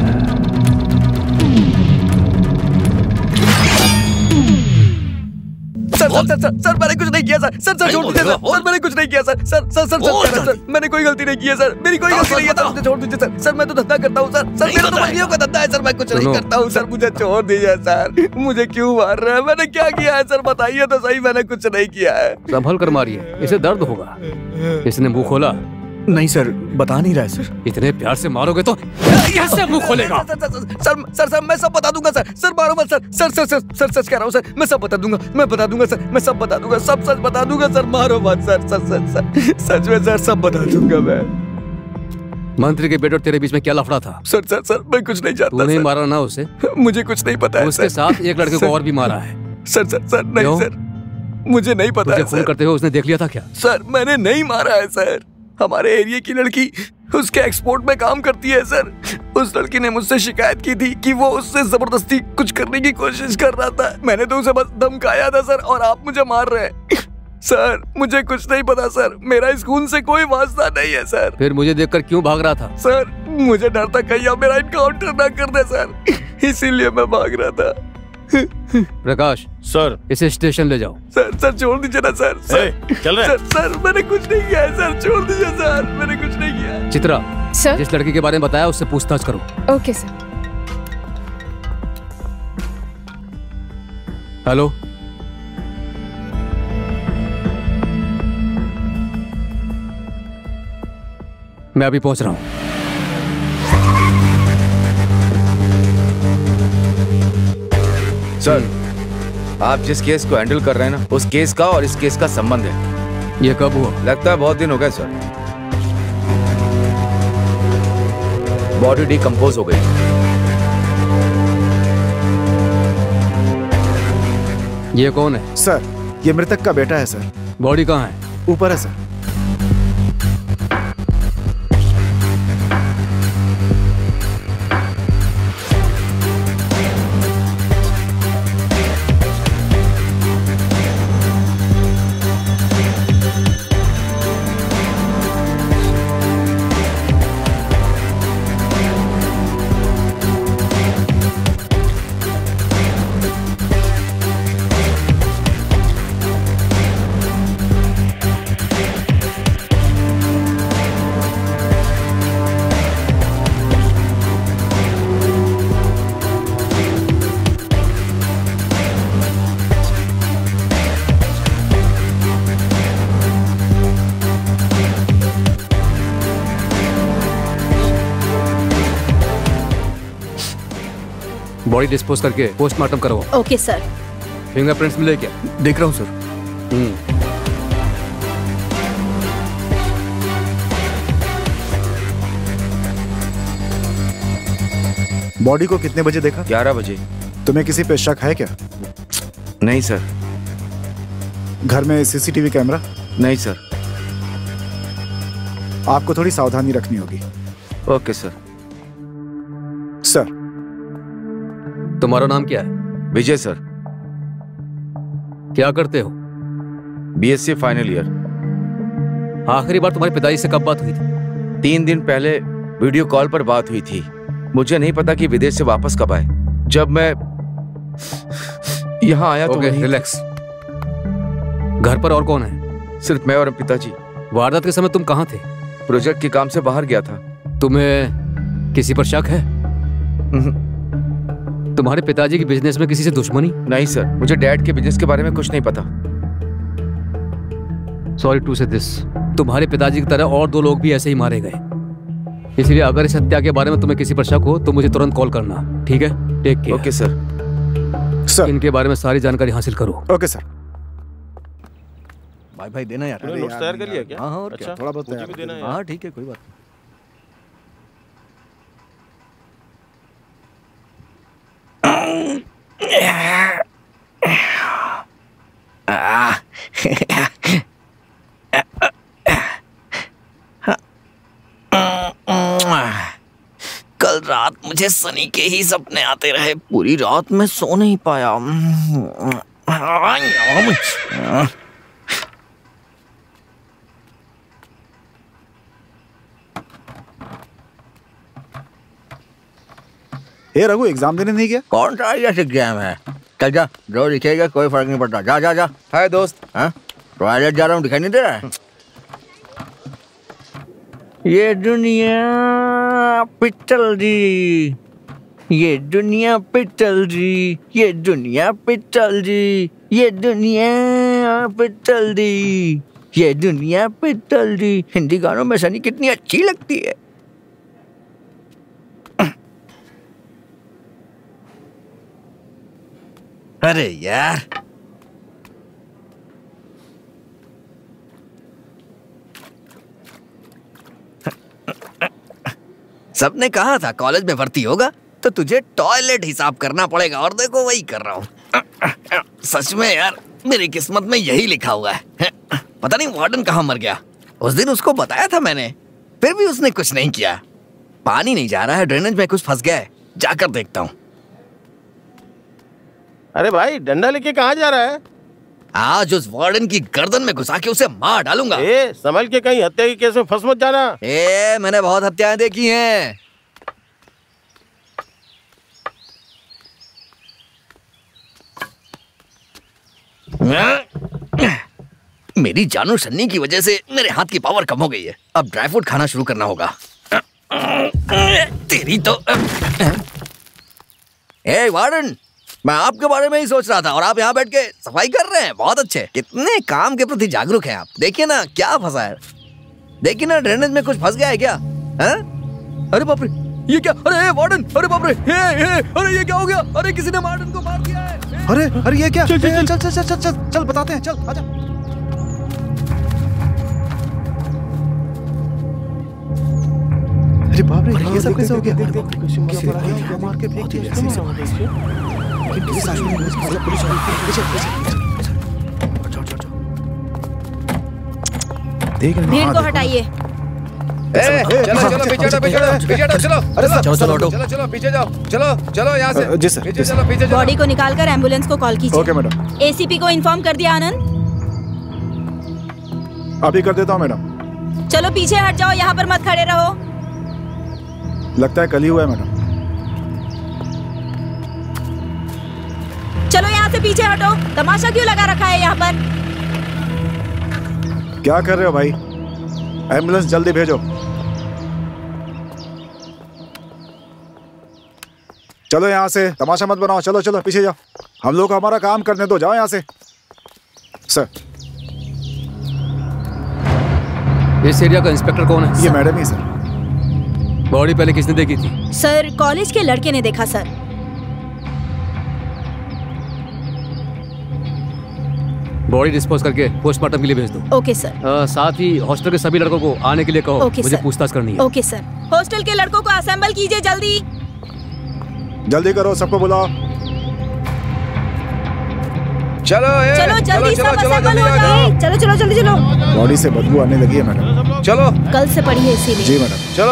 सर सर सर सर मैंने कुछ नहीं किया सर सर सर छोड़ दीजिए सर मैंने कुछ नहीं किया sir sir sir sir sir मैंने कोई गलती नहीं की है सर मेरी कोई गलती नहीं है सर मुझे छोड़ दीजिए सर मैं तो धंधा करता हूँ सर मेरा तो मछलियों का धंधा है सर मैं कुछ नहीं करता हूँ सर मुझे छोड़ दीजिए सर मुझे क्यों मार रहे हैं मैंने क्या किया है सर बताइए तो सही मैंने कुछ नहीं किया है। संभल कर मारिए इसे दर्द होगा। इसने मुंह खोला? नहीं सर बता नहीं रहा है सर। इतने प्यार से मारोगे तो कैसे मुंह खोलेगा? सर सर सर मैं सब बता दूंगा सर सर मारो मत sir sir sir sir sir सच कह रहा हूँ सर मैं सब बता दूंगा मैं बता दूंगा सर मैं सब बता दूंगा सब सच बता दूंगा सर मारो मत सर सच सच सच सच में सर सब बता दूंगा मैं। मंत्री के बेटे और तेरे बीच में क्या लफड़ा था? सर सर सर मैं कुछ नहीं जानता। तूने मारा ना उसे? मुझे कुछ नहीं पता है। उसके साथ एक लड़के को और भी मारा है। सर सर सर नहीं सर मुझे नहीं पता है। फोन करते हुए उसने देख लिया था क्या? सर मैंने नहीं मारा है सर हमारे एरिया की लड़की उसके एक्सपोर्ट में काम करती है सर। उस लड़की ने मुझसे शिकायत की थी कि वो उससे जबरदस्ती कुछ करने की कोशिश कर रहा था। मैंने तो उसे बस धमकाया था सर और आप मुझे मार रहे हैं। सर मुझे कुछ नहीं पता सर मेरा इस खून से कोई वास्ता नहीं है सर। फिर मुझे देखकर क्यों भाग रहा था? सर मुझे डर था कहीं आप मेरा इनकाउंटर ना कर दे सर इसीलिए मैं भाग रहा था। प्रकाश सर इसे स्टेशन ले जाओ। सर छोड़ दीजिए ना सर चल रहे सर मैंने कुछ नहीं किया है सर छोड़ दीजिए सर मैंने कुछ नहीं किया है। चित्रा सर जिस लड़की के बारे में बताया उससे पूछताछ करो। Okay sir. हेलो मैं अभी पहुंच रहा हूं। सर आप जिस केस को हैंडल कर रहे हैं ना उस केस का और इस केस का संबंध है। ये कब हुआ? लगता है बहुत दिन हो गए सर। बॉडी डिकम्पोज हो गई। ये कौन है? सर ये मृतक का बेटा है सर। बॉडी कहाँ है? ऊपर है सर। बॉडी डिस्पोज करके पोस्टमार्टम करो। Okay sir. फिंगरप्रिंट्स मिले क्या? देख रहा हूँ सर। बॉडी को कितने बजे देखा? 11 बजे। तुम्हें किसी पे शक है क्या? नहीं सर। घर में सीसीटीवी कैमरा? नहीं सर। आपको थोड़ी सावधानी रखनी होगी। Okay sir. सर तुम्हारा नाम क्या है? विजय सर। क्या करते हो? BSc final year. आखिरी बार तुम्हारे पिताजी से कब बात हुई थी? 3 दिन पहले वीडियो कॉल पर बात हुई थी। मुझे नहीं पता कि विदेश से वापस कब आए। जब मैं यहाँ आया तो रिलैक्स। घर पर और कौन है? सिर्फ मैं और पिताजी। वारदात के समय तुम कहाँ थे? प्रोजेक्ट के काम से बाहर गया था। तुम्हें किसी पर शक है? तुम्हारे पिताजी की बिजनेस में किसी से दुश्मनी? नहीं सर मुझे डैड के बिजनेस के बारे में कुछ नहीं पता। Sorry to say this. तुम्हारे पिताजी की तरह और 2 लोग भी ऐसे ही मारे गए। इसलिए अगर इस हत्या के बारे में तुम्हें किसी पर शक हो तो मुझे तुरंत कॉल करना, ठीक है? Take care. Okay sir. Sir इनके बारे में सारी जानकारी हासिल करो। Okay sir. भाई देना यार। नोट्स तैयार कर लिया क्या? हाँ और क्या, थोड़ा बहुत मुझे भी देना है। हाँ ठीक है, कोई बात नहीं। कल रात मुझे सनी के ही सपने आते रहे, पूरी रात मैं सो नहीं पाया। हे रघु, एग्जाम देने नहीं गया? कौन सा एग्जाम है? चल जा, जो लिखेगा कोई फर्क नहीं पड़ता। जा जा जा। हाय दोस्त। हाँ, टॉयलेट जा रहा हूँ, दिखाई नहीं दे रहा है? ये दुनिया पिटल जी, ये दुनिया पिटल जी, ये दुनिया पिटल जी, ये दुनिया पिटल जी, ये दुनिया पिटल जी। हिंदी गानों में सनी कितनी अच्छी लगती है। अरे यार, सबने कहा था कॉलेज में भर्ती होगा तो तुझे टॉयलेट हिसाब करना पड़ेगा, और देखो वही कर रहा हूँ। सच में यार, मेरी किस्मत में यही लिखा हुआ है। पता नहीं वार्डन कहाँ मर गया। उस दिन उसको बताया था मैंने, फिर भी उसने कुछ नहीं किया। पानी नहीं जा रहा है, ड्रेनेज में कुछ फंस गया है, जाकर देखता हूँ। अरे भाई, डंडा लेके कहाँ जा रहा है? आज उस वार्डन की गर्दन में घुसा के उसे मार डालूंगा। संभल के, कहीं हत्या के केस में फंस मत जाना। मैंने बहुत हत्याएं देखी हैं। मेरी जानू सन्नी की वजह से मेरे हाथ की पावर कम हो गई है। अब ड्राई फ्रूट खाना शुरू करना होगा। तेरी तो वार्डन, मैं आपके बारे में ही सोच रहा था और आप यहाँ बैठ के सफाई कर रहे हैं। बहुत अच्छे, कितने काम के प्रति जागरूक हैं आप। देखिए ना क्या फंसा है, देखिए ना ड्रेनेज में कुछ फंस गया है क्या? अरे बाप रे, ये क्या? अरे वार्डन, अरे बाप रे, अरे ये क्या हो गया? अरे किसी ने वार्डन को मार दिया है। अरे ये क्या? चल चल चल चल चल चल चल बताते हैं, चल आजा। अरे बाप रे, ये सब कैसे हो गया? मार के फेंक दिया। भीड़ को हटाइए। चलो चलो पीछे हटो, पीछे हटो, चलो। अरे चलो चलो ऑटो, चलो चलो पीछे जाओ, चलो चलो यहाँ से। जी सर, पीछे चलो, पीछे चलो। बॉडी को निकालकर एम्बुलेंस को कॉल कीजिए। Okay madam. एसीपी को इन्फॉर्म कर दिया आनंद? अभी कर देता हूँ मैडम। चलो पीछे हट जाओ, यहाँ पर मत खड़े रहो। लगता है कल ही हुआ है मैडम। चलो यहाँ से पीछे हटो, तमाशा क्यों लगा रखा है यहाँ पर? क्या कर रहे हो भाई? एम्बुलेंस जल्दी भेजो। चलो यहाँ से, तमाशा मत बनाओ। चलो चलो पीछे जाओ, हम लोग को हमारा काम करने दो। जाओ यहाँ से। सर, इस एरिया का इंस्पेक्टर कौन है? ये मैडम ही सर। बॉडी पहले किसने देखी थी? सर, कॉलेज के लड़के ने देखा सर। बॉडी डिस्पोज करके पोस्टमार्टम के लिए भेज दो। Okay sir. साथ ही हॉस्टल के सभी लड़कों को आने के लिए कहो। ओके मुझे सर। पूछताछ करनी है। Okay sir. हॉस्टल के लड़कों को असेंबल कीजिए, जल्दी जल्दी करो, सबको बुलाओ। चलो चलो जल्दी, सब असेंबल हो जाओ। चलो चलो जल्दी चलो। बॉडी से बदबू आने लगी है मैडम। चलो, कल से पढ़ी है इसीलिए। जी मैडम। चलो।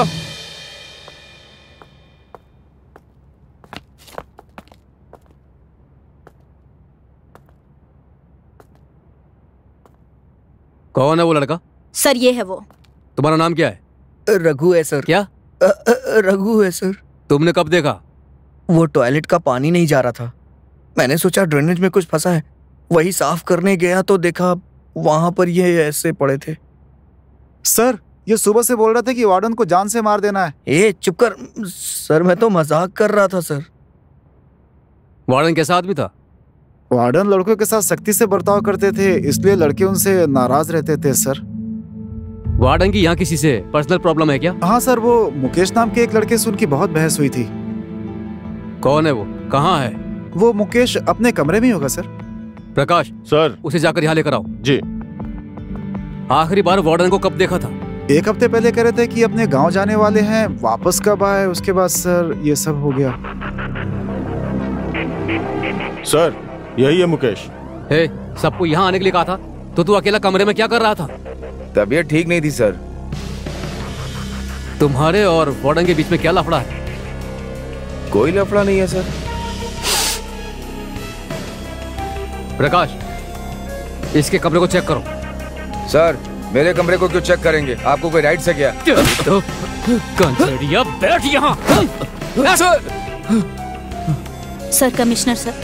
कौन है वो लड़का? सर, ये है वो। तुम्हारा नाम क्या है? रघु है सर। क्या? रघु है सर। तुमने कब देखा? वो टॉयलेट का पानी नहीं जा रहा था, मैंने सोचा ड्रेनेज में कुछ फंसा है, वही साफ करने गया तो देखा वहां पर ये ऐसे पड़े थे। सर, ये सुबह से बोल रहे थे कि वार्डन को जान से मार देना है। चुप कर सर, मैं तो मजाक कर रहा था सर। वार्डन कैसा आदमी था? वार्डन लड़कों के साथ सख्ती से बर्ताव करते थे, इसलिए लड़के उनसे नाराज रहते थे सर। वार्डन की यहाँ किसी से पर्सनल प्रॉब्लम है क्या? हाँ सर, वो मुकेश नाम के एक लड़के से उनकी बहुत बहस हुई थी। कौन है वो? कहाँ है? वो मुकेश अपने कमरे में ही होगा सर। प्रकाश सर, उसे जाकर यहाँ लेकर आओ। जी। आखिरी बार वार्डन को कब देखा था? 1 हफ्ते पहले कह रहे थे कि अपने गांव जाने वाले हैं, वापस कब आए उसके बाद सर ये सब हो गया। सर, यही है मुकेश। हे, सबको यहाँ आने के लिए कहा था तो तू अकेला कमरे में क्या कर रहा था? तबीयत ठीक नहीं थी सर। तुम्हारे और वार्डन के बीच में क्या लफड़ा है? कोई लफड़ा नहीं है सर। प्रकाश, इसके कमरे को चेक करो। सर, मेरे कमरे को क्यों चेक करेंगे? आपको कोई राइट से क्या? तो कंजरिया, बैठ यहाँ। Sir, commissioner sir.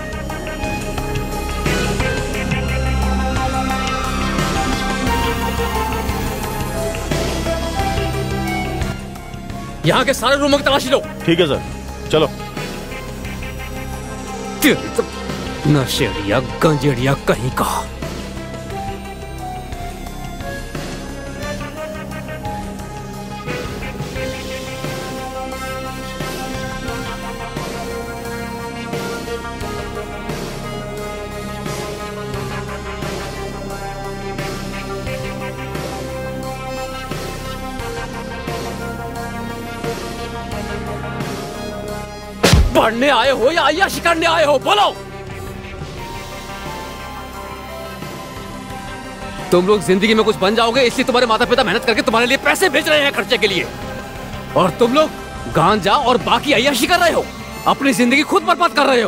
यहाँ के सारे रूमों की तलाशी लो। ठीक है सर, चलो। नशेड़िया गंजेड़िया कहीं का। पढ़ने आए हो या अय्याशी करने आए हो? बोलो। तुम लोग जिंदगी में कुछ बन जाओगे इसलिए तुम्हारे माता पिता मेहनत करके तुम्हारे लिए पैसे भेज रहे हैं खर्चे के लिए, और तुम लोग गांजा और बाकी अय्याशी कर रहे हो, अपनी जिंदगी खुद बर्बाद कर रहे हो।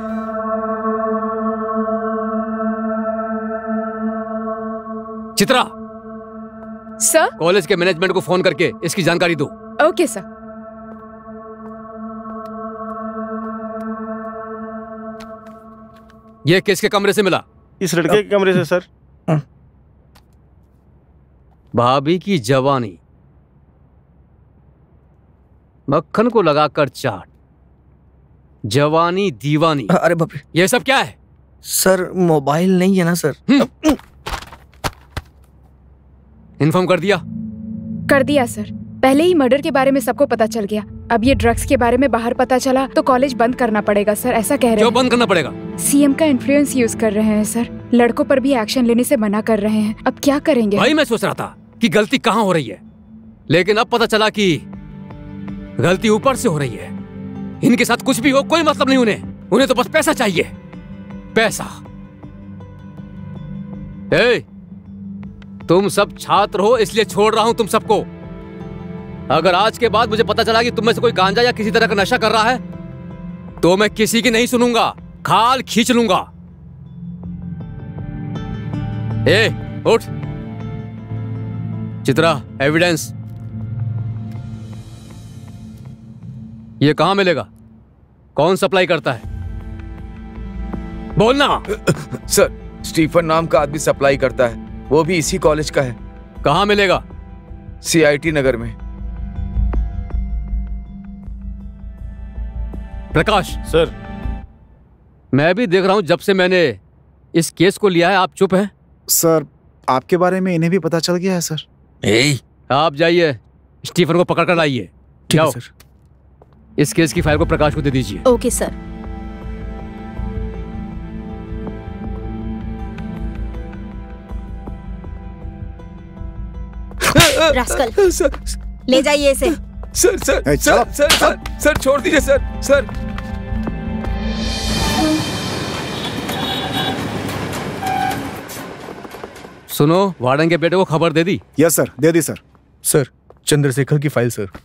चित्रा सर, कॉलेज के मैनेजमेंट को फोन करके इसकी जानकारी दो। Okay sir. ये किसके कमरे से मिला? इस लड़के के कमरे से सर। भाभी की जवानी मक्खन को लगाकर चाट, जवानी दीवानी। अरे बाप रे, ये सब क्या है? सर मोबाइल नहीं है ना सर। इन्फॉर्म कर दिया? कर दिया सर। पहले ही मर्डर के बारे में सबको पता चल गया, अब ये ड्रग्स के बारे में बाहर पता चला तो कॉलेज बंद करना पड़ेगा सर, ऐसा कह रहे हैं। क्यों बंद करना पड़ेगा? सीएम का इन्फ्लुएंस यूज कर रहे हैं सर, लड़कों पर भी एक्शन लेने से मना कर रहे हैं। अब क्या करेंगे? भाई मैं सोच रहा था कि गलती कहाँ हो रही है, लेकिन अब पता चला कि गलती ऊपर से हो रही है। इनके साथ कुछ भी हो कोई मतलब नहीं उन्हें तो बस पैसा चाहिए, पैसा। तुम सब छात्र हो इसलिए छोड़ रहा हूं तुम सबको। अगर आज के बाद मुझे पता चला कि तुम में से कोई गांजा या किसी तरह का नशा कर रहा है तो मैं किसी की नहीं सुनूंगा, खाल खींच लूंगा। उठ। चित्रा, एविडेंस। ये कहां मिलेगा? कौन सप्लाई करता है? बोलना। सर, स्टीफन नाम का आदमी सप्लाई करता है, वो भी इसी कॉलेज का है। कहां मिलेगा? CIT नगर में। प्रकाश सर, मैं भी देख रहा हूं जब से मैंने इस केस को लिया है आप चुप हैं। सर, आपके बारे में इन्हें भी पता चल गया है सर। आप जाइए स्टीफन को पकड़ कर लाइए। जाओ सर। इस केस की फाइल को प्रकाश को दे दीजिए। Okay sir. रास्कल, ले जाइए इसे। Sir sir sir sir sir sir छोड़ दीजिए सर। सर सुनो, वार्डन के बेटे को खबर दे दी? यस सर, दे दी सर। सर, चंद्रशेखर की फाइल सर।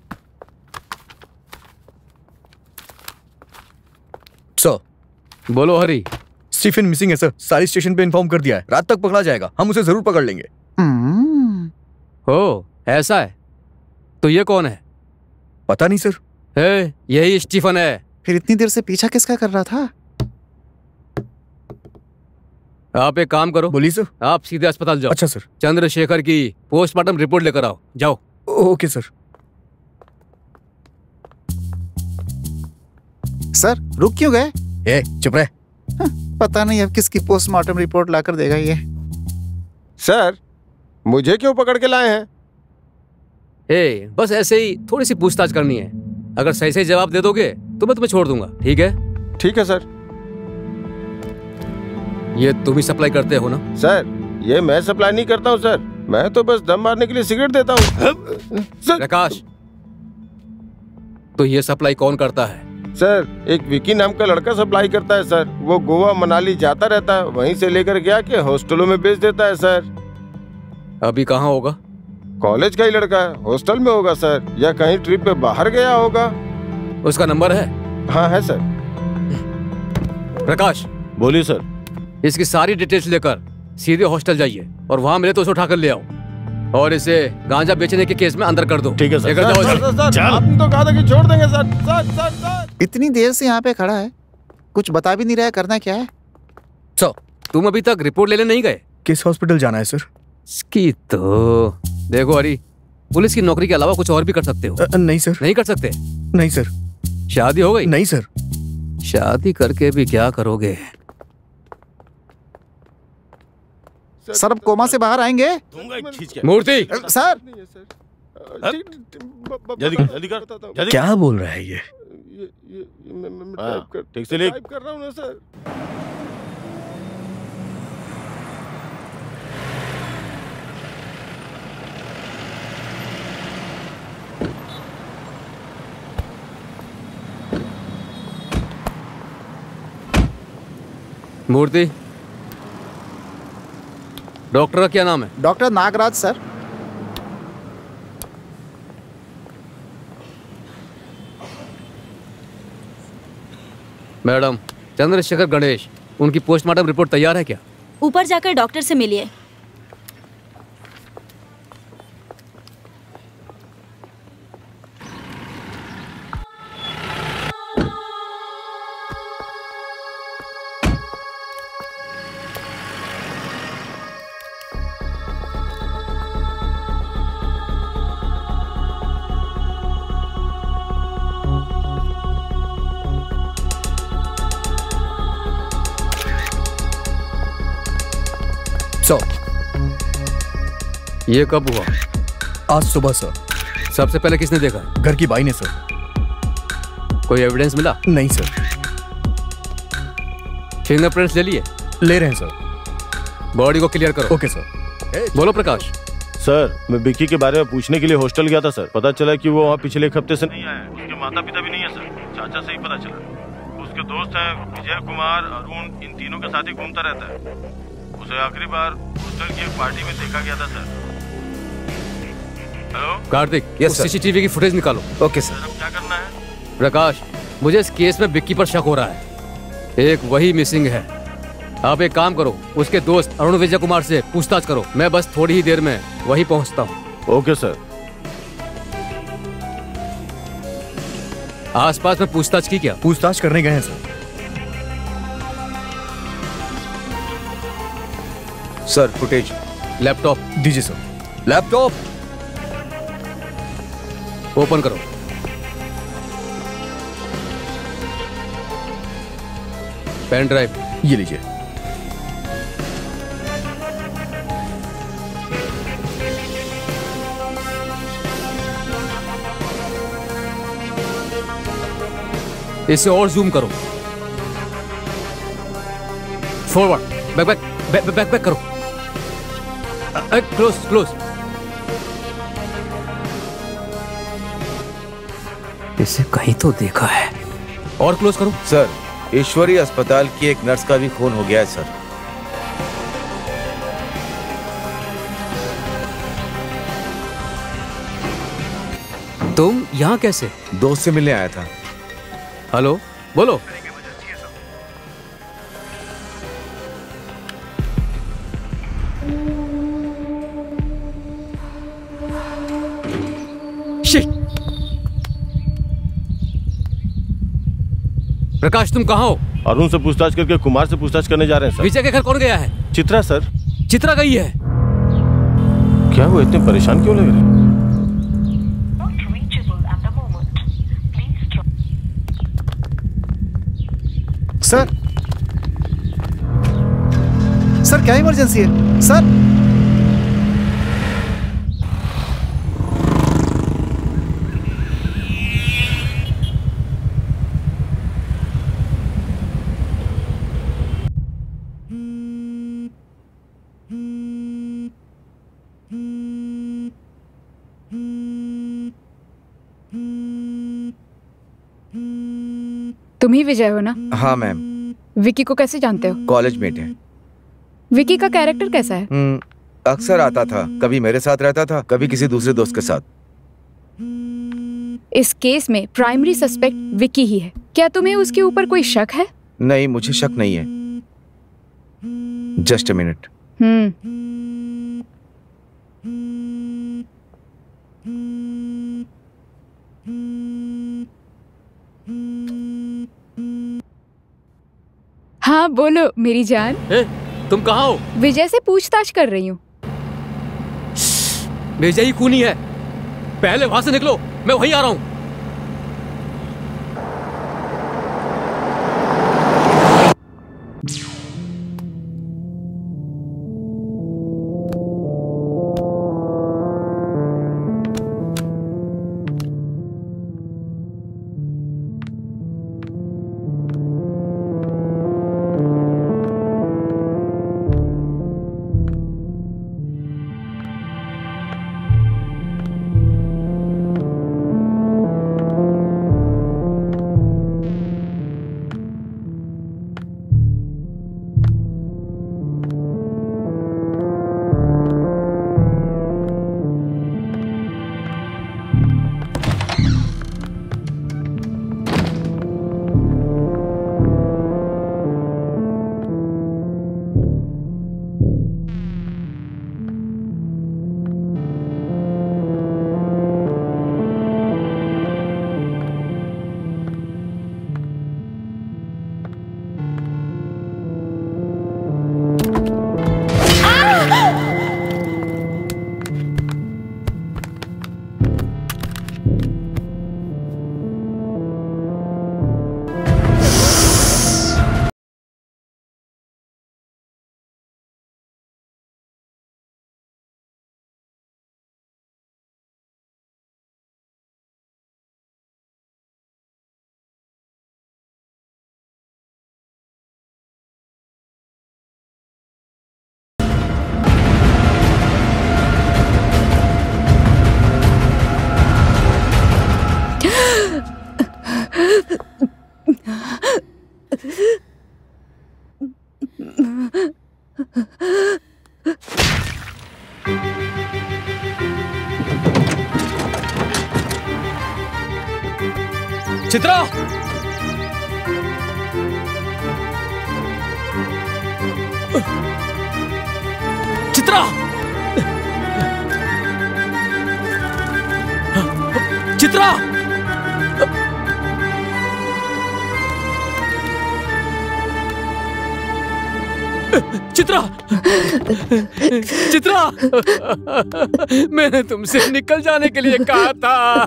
बोलो हरी। स्टीफन मिसिंग है सर, सारी स्टेशन पे इन्फॉर्म कर दिया है, रात तक पकड़ा जाएगा, हम उसे जरूर पकड़ लेंगे। ओ, ऐसा है? तो ये कौन है? पता नहीं सर। यही स्टीफन है। फिर इतनी देर से पीछा किसका कर रहा था? आप एक काम करो। बोलिए सर। आप सीधे अस्पताल जाओ। अच्छा सर। चंद्रशेखर की पोस्टमार्टम रिपोर्ट लेकर आओ। जाओ। Okay sir. सर, रुक क्यों गए? चुप रहे। पता नहीं अब किसकी पोस्टमार्टम रिपोर्ट लाकर देगा ये। सर, मुझे क्यों पकड़ के लाए हैं? बस ऐसे ही थोड़ी सी पूछताछ करनी है। अगर सही सही जवाब दे दोगे तो मैं तुम्हें छोड़ दूंगा, ठीक है? ठीक है सर। ये तुम ही सप्लाई करते हो ना? सर, ये मैं सप्लाई नहीं करता हूँ सर, मैं तो बस दम मारने के लिए सिगरेट देता हूँ। प्रकाश, तो ये सप्लाई कौन करता है? सर, एक विकी नाम का लड़का सप्लाई करता है सर। वो गोवा मनाली जाता रहता है, वहीं से लेकर गया के हॉस्टलों में बेच देता है सर। अभी कहाँ होगा? कॉलेज का ही लड़का है, हॉस्टल में होगा सर, या कहीं ट्रिप पे बाहर गया होगा। उसका नंबर है? हाँ है सर। प्रकाश, बोलिए सर। इसकी सारी डिटेल्स लेकर सीधे हॉस्टल जाइए और वहाँ मिले तो उसे उठाकर ले आओ और इसे गांजा बेचने के केस में अंदर कर दो। ठीक है सर। आपने तो कहा था कि छोड़ देंगे सर। इतनी देर से यहाँ पे खड़ा है, कुछ बता भी नहीं रहा है, करना क्या है? तुम अभी तक रिपोर्ट लेने नहीं गए? किस हॉस्पिटल जाना है सर? इसकी तो देखो हरी, पुलिस की नौकरी के अलावा कुछ और भी कर सकते हो। नहीं सर। नहीं कर सकते? नहीं सर। शादी हो गई? नहीं सर। शादी करके भी क्या करोगे? सर अब कोमा से बाहर आएंगे? मूर्ति सर, जल्दी कर। क्या बोल रहा है ये? ठीक से लिख। टाइप कर रहा हूँ ना सर। मूर्ति, डॉक्टर का क्या नाम है? Doctor Nagaraj sir. Madam, Chandrashekhar Ganesh, उनकी पोस्टमार्टम रिपोर्ट तैयार है क्या? ऊपर जाकर डॉक्टर से मिलिए। ये कब हुआ? आज सुबह सर। सबसे पहले किसने देखा? घर की बाई ने सर। कोई एविडेंस मिला? नहीं सर। फिंगरप्रिंट्स ले लिए? ले रहे हैं सर। बॉडी को क्लियर करो। Okay sir. बोलो प्रकाश। सर, मैं विक्की के बारे में पूछने के लिए हॉस्टल गया था सर। पता चला कि वो वहाँ पिछले एक हफ्ते से नहीं आया है। उसके माता पिता भी नहीं है सर, चाचा से ही पता चला। उसके दोस्त हैं विजय कुमार, अरुण, इन तीनों के साथ ही घूमता रहता है। उसे आखिरी बार हॉस्टल की एक पार्टी में देखा गया था sir. Hello Karthik, yes sir. CCTV की फुटेज निकालो। Okay sir. अब क्या करना है? प्रकाश, मुझे इस केस में विक्की पर शक हो रहा है। एक वही मिसिंग है। आप एक काम करो, उसके दोस्त अरुण विजय कुमार से पूछताछ करो। मैं बस थोड़ी ही देर में वही पहुंचता हूँ। Okay sir. आसपास में पूछताछ की क्या? पूछताछ करने गए हैं सर। Sir footage. लैपटॉप दीजिए सर। लैपटॉप ओपन करो। पेन ड्राइव ये लीजिए। इसे और जूम करो। Forward, back back back back back करो। Close close. इसे कहीं तो देखा है। और क्लोज करो। सर, ईश्वरी अस्पताल की एक नर्स का भी खून हो गया है सर। तुम यहाँ कैसे? दोस्त से मिलने आया था। हेलो, बोलो। प्रकाश, तुम कहाँ हो? अरुण से पूछताछ करके कुमार से पूछताछ करने जा रहे हैं सर। विजय के घर कौन गया है? चित्रा सर। चित्रा गई है? क्या वो इतने परेशान क्यों लग रहे हैं? सर, सर क्या इमरजेंसी है? सर तुम ही विजय हो ना? हाँ मैम। विकी को कैसे जानते हो? कॉलेज मेट है। विकी का कैरेक्टर कैसा है? अक्सर आता था, कभी मेरे साथ रहता था, कभी किसी दूसरे दोस्त के साथ। इस केस में प्राइमरी सस्पेक्ट विकी ही है। क्या तुम्हें उसके ऊपर कोई शक है? नहीं, मुझे शक नहीं है। Just a minute. हाँ बोलो मेरी जान। तुम कहाँ हो? विजय से पूछताछ कर रही हूँ। विजय ही खूनी है। पहले वहां से निकलो, मैं वहीं आ रहा हूँ। चित्रा! चित्रा! चित्रा! चित्रा! चित्रा! मैंने तुमसे निकल जाने के लिए कहा था।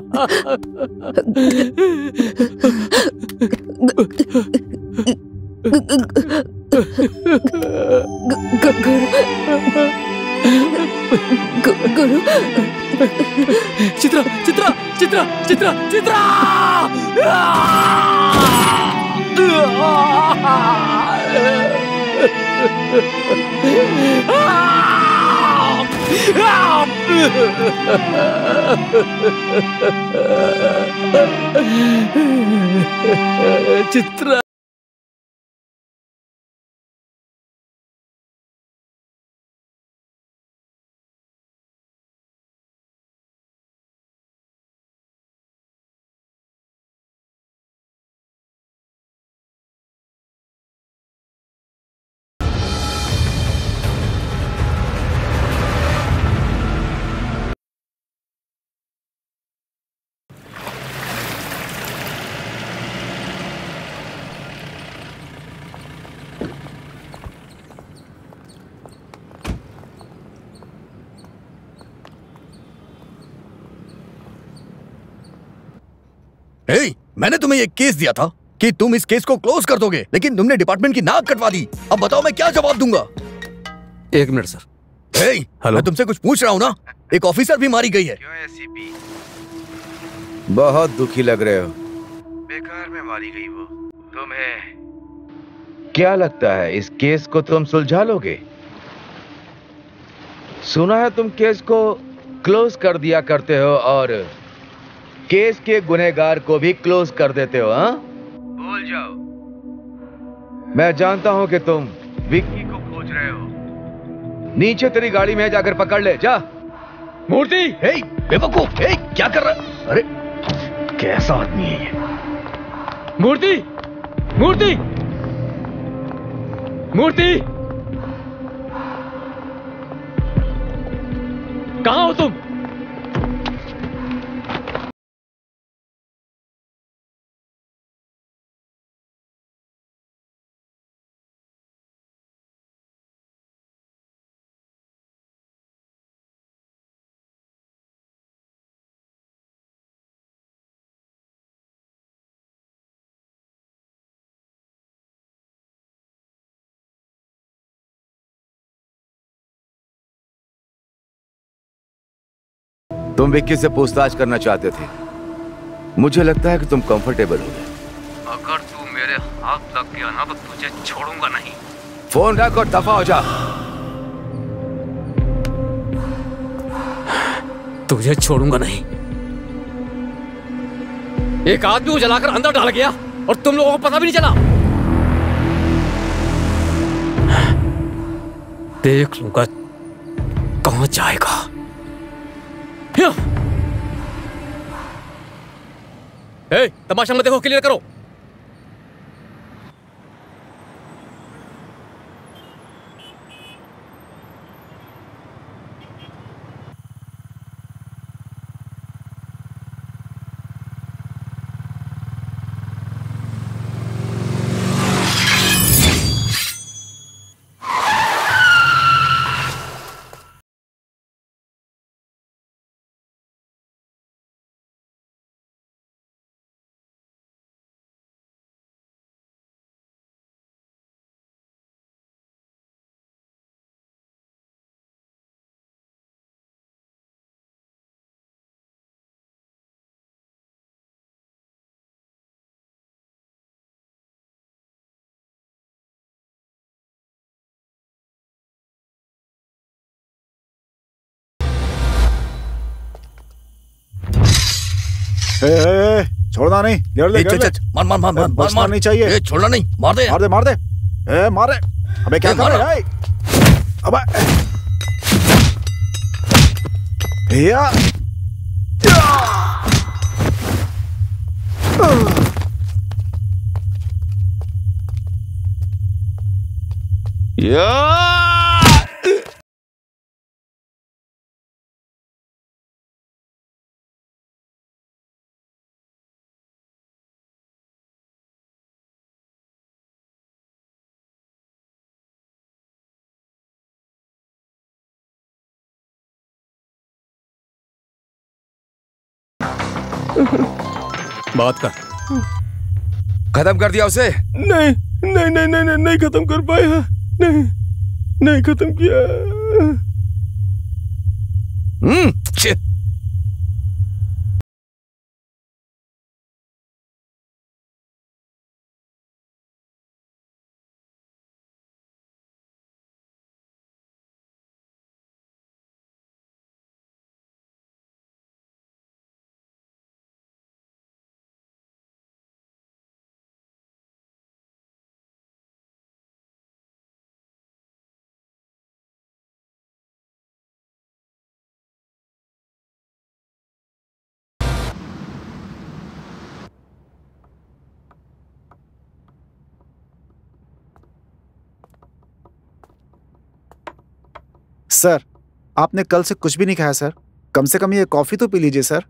गुरु। चित्रा! चित्रा! चित्रा! चित्रा! चित्रा! चित्रा! मैंने तुम्हें एक केस दिया था कि तुम इस केस को क्लोज कर दोगे, लेकिन तुमने डिपार्टमेंट की नाक कटवा दी। अब बताओ मैं क्या जवाब दूंगा? एक मिनट सर। हेलो, मैं तुमसे कुछ पूछ रहा हूँ ना। एक ऑफिसर भी मारी गई है। क्यों एसीपी? बहुत दुखी लग रहे हो। बेकार में मारी गई वो। तुम्हें क्या लगता है इस केस को तुम सुलझा लोगे? सुना है तुम केस को क्लोज कर दिया करते हो और केस के गुनहगार को भी क्लोज कर देते हो। हाँ, भूल जाओ। मैं जानता हूं कि तुम विक्की को खोज रहे हो। नीचे तेरी गाड़ी में जाकर पकड़ ले, जा। मूर्ति, हे बेवकूफ, हे क्या कर रहा? अरे कैसा आदमी है ये? मूर्ति, मूर्ति, मूर्ति, कहां हो तुम? तुम विक्की से पूछताछ करना चाहते थे। मुझे लगता है कि तुम कंफर्टेबल हो गए। अगर तू मेरे हाथ लग गया ना तो तुझे छोड़ूंगा नहीं। फोन रख और दफा हो जा। तुझे छोड़ूंगा नहीं। एक आदमी को जलाकर अंदर डाल गया और तुम लोगों को पता भी नहीं चला। देख लूंगा कहां जाएगा। ए, तमाशा मत देखो, क्लियर करो। छोड़ना नहीं, घेर ले, घेर ले। मार मार मार मार बचना मार नहीं चाहिए। छोड़ना नहीं, मार दे मार दे, मार दे। मार दे। अबे क्या कर रहा है? अबे भैया, बात कर। खत्म कर दिया उसे? नहीं नहीं नहीं नहीं नहीं खत्म कर पाया। नहीं नहीं खत्म किया। सर, आपने कल से कुछ भी नहीं खाया सर। कम से कम ये कॉफी तो पी लीजिए सर।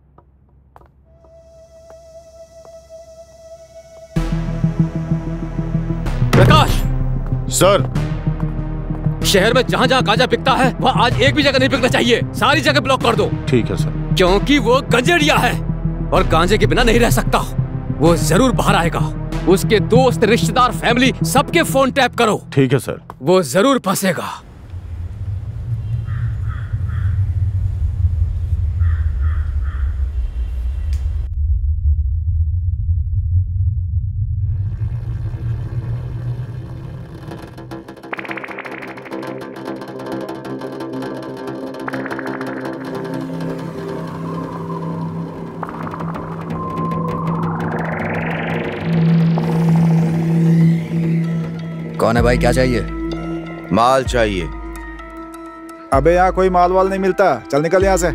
प्रकाश सर, शहर में जहां जहां गांजा बिकता है वहां आज एक भी जगह नहीं बिकना चाहिए। सारी जगह ब्लॉक कर दो। ठीक है सर। क्योंकि वो गंजेड़िया है और गांजे के बिना नहीं रह सकता। वो जरूर बाहर आएगा। उसके दोस्त, रिश्तेदार, फैमिली सबके फोन टैप करो। ठीक है सर। वो जरूर फंसेगा। कौन है भाई, क्या चाहिए? माल चाहिए। अबे यहाँ कोई माल वाल नहीं मिलता, चल निकल यहाँ से।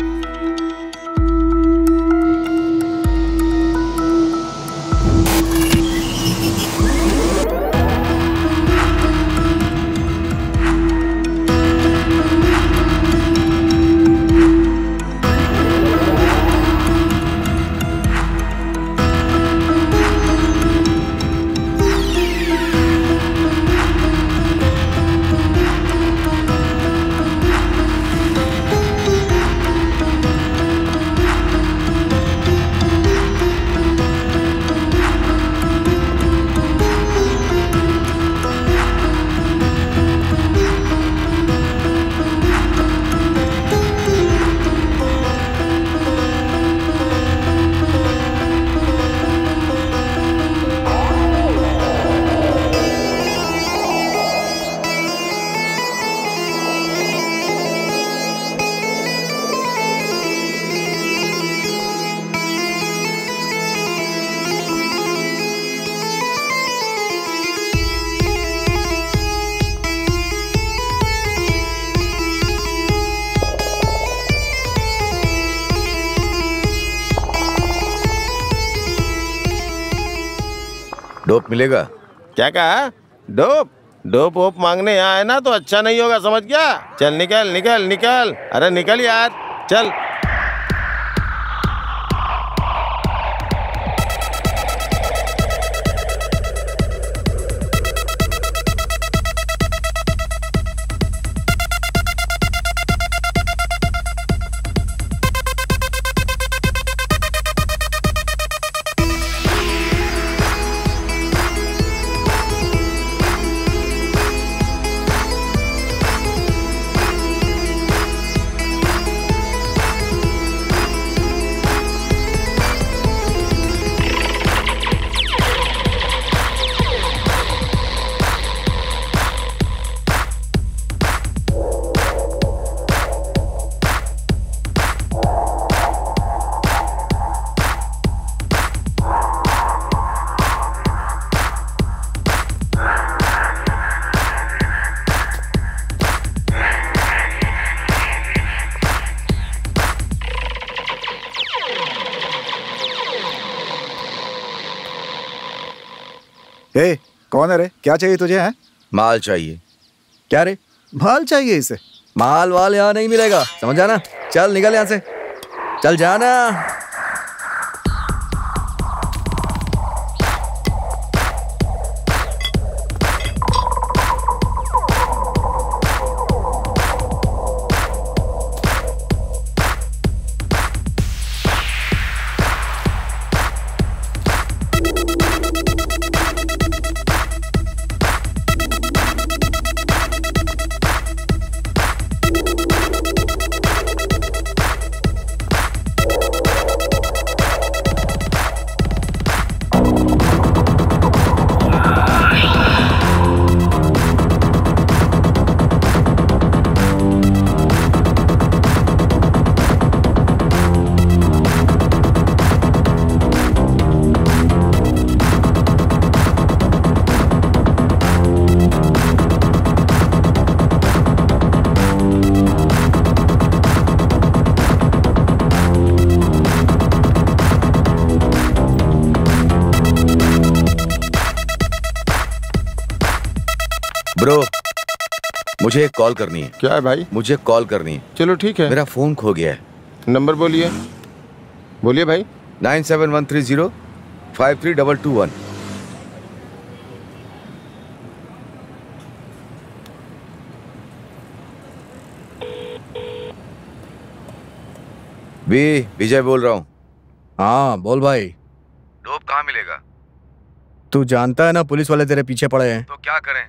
डोप मिलेगा? क्या कहा? डोप? डोप वोप मांगने यहाँ है ना तो अच्छा नहीं होगा, समझ गया? चल निकल निकल निकल, अरे निकल यार, चल। ए, कौन है रे? क्या चाहिए तुझे? है माल चाहिए। क्या रे? माल चाहिए इसे? माल वाल यहाँ नहीं मिलेगा, समझ आना। चल निकल यहाँ से, चल जाना। ब्रो, मुझे एक कॉल करनी है। क्या है भाई? मुझे कॉल करनी है। चलो ठीक है। मेरा फोन खो गया है। नंबर बोलिए। बोलिए भाई। 9713053221। विजय बोल रहा हूँ। हाँ बोल भाई। डोप कहाँ मिलेगा? तू जानता है ना पुलिस वाले तेरे पीछे पड़े हैं। तो क्या करें?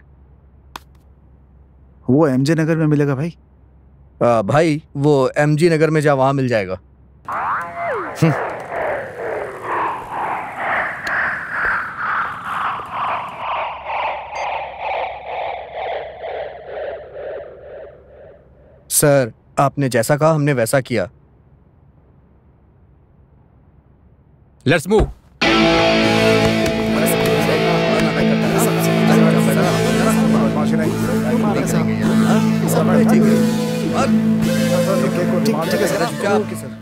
वो एमजे नगर में मिलेगा भाई। भाई वो एमजी नगर में जा, वहां मिल जाएगा। सर, आपने जैसा कहा हमने वैसा किया। Let's move. ठीक है सर, ओके सर।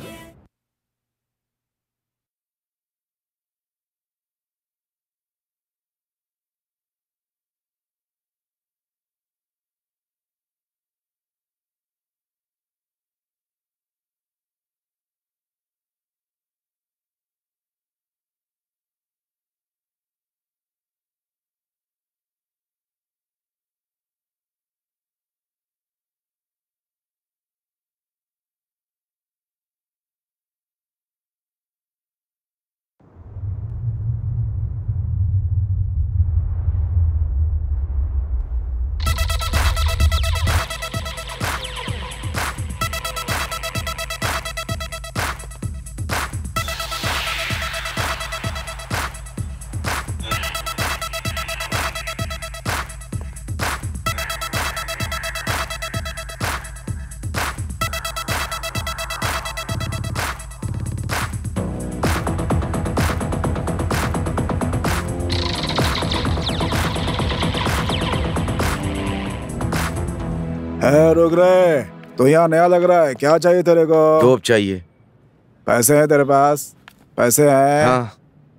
रुक रहे तो यहाँ नया लग रहा है। क्या चाहिए तेरे को? डोप चाहिए। पैसे हैं तेरे पास? पैसे हैं? हाँ।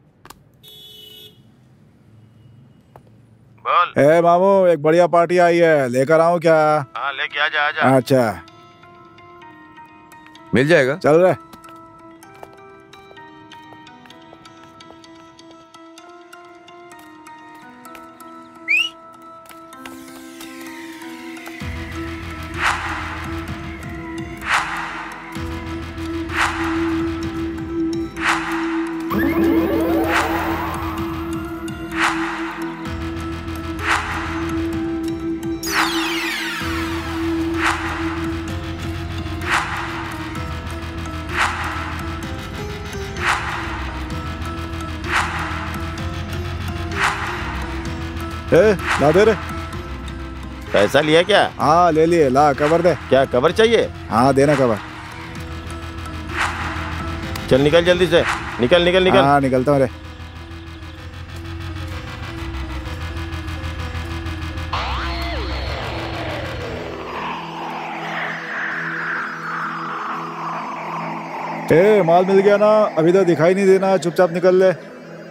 बोल। ए मामू, एक बढ़िया पार्टी आई है, लेकर आऊं क्या? हाँ लेके आजा आजा। अच्छा मिल जाएगा। चल रहे। ला दे रे। पैसा लिया क्या? हाँ ले लिए। ला कवर दे। क्या कवर चाहिए? हाँ देना कवर। चल निकल जल्दी से। निकल निकल निकल। हाँ निकलता हूँ रे। ए माल मिल गया ना? अभी तो दिखाई नहीं देना, चुपचाप निकल ले।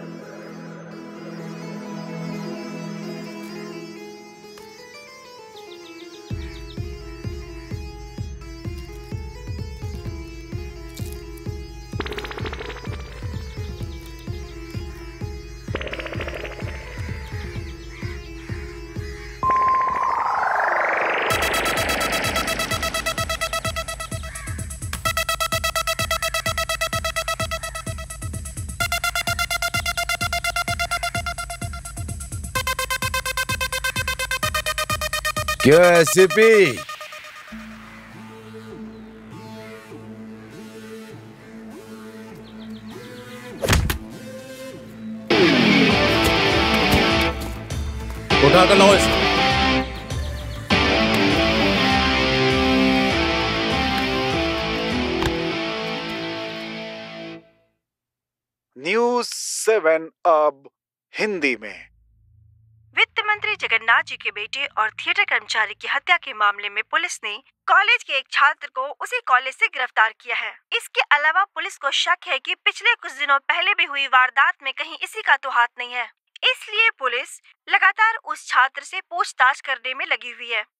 क्यों एससीपी? उठा कर लाओ इसे। न्यूज़ 7 अब हिंदी में। वित्त मंत्री जगन्नाथ जी के बेटे और थिएटर कर्मचारी की हत्या के मामले में पुलिस ने कॉलेज के एक छात्र को उसी कॉलेज से गिरफ्तार किया है। इसके अलावा पुलिस को शक है कि पिछले कुछ दिनों पहले भी हुई वारदात में कहीं इसी का तो हाथ नहीं है। इसलिए पुलिस लगातार उस छात्र से पूछताछ करने में लगी हुई है।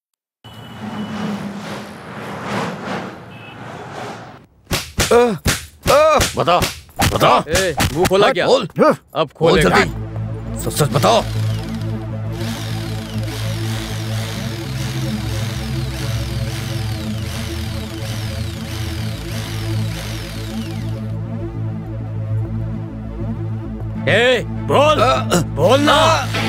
बता बता। मुंह खोला क्या? बोल। अब खोलेगा। सच सच बताओ। बोल बोल ना।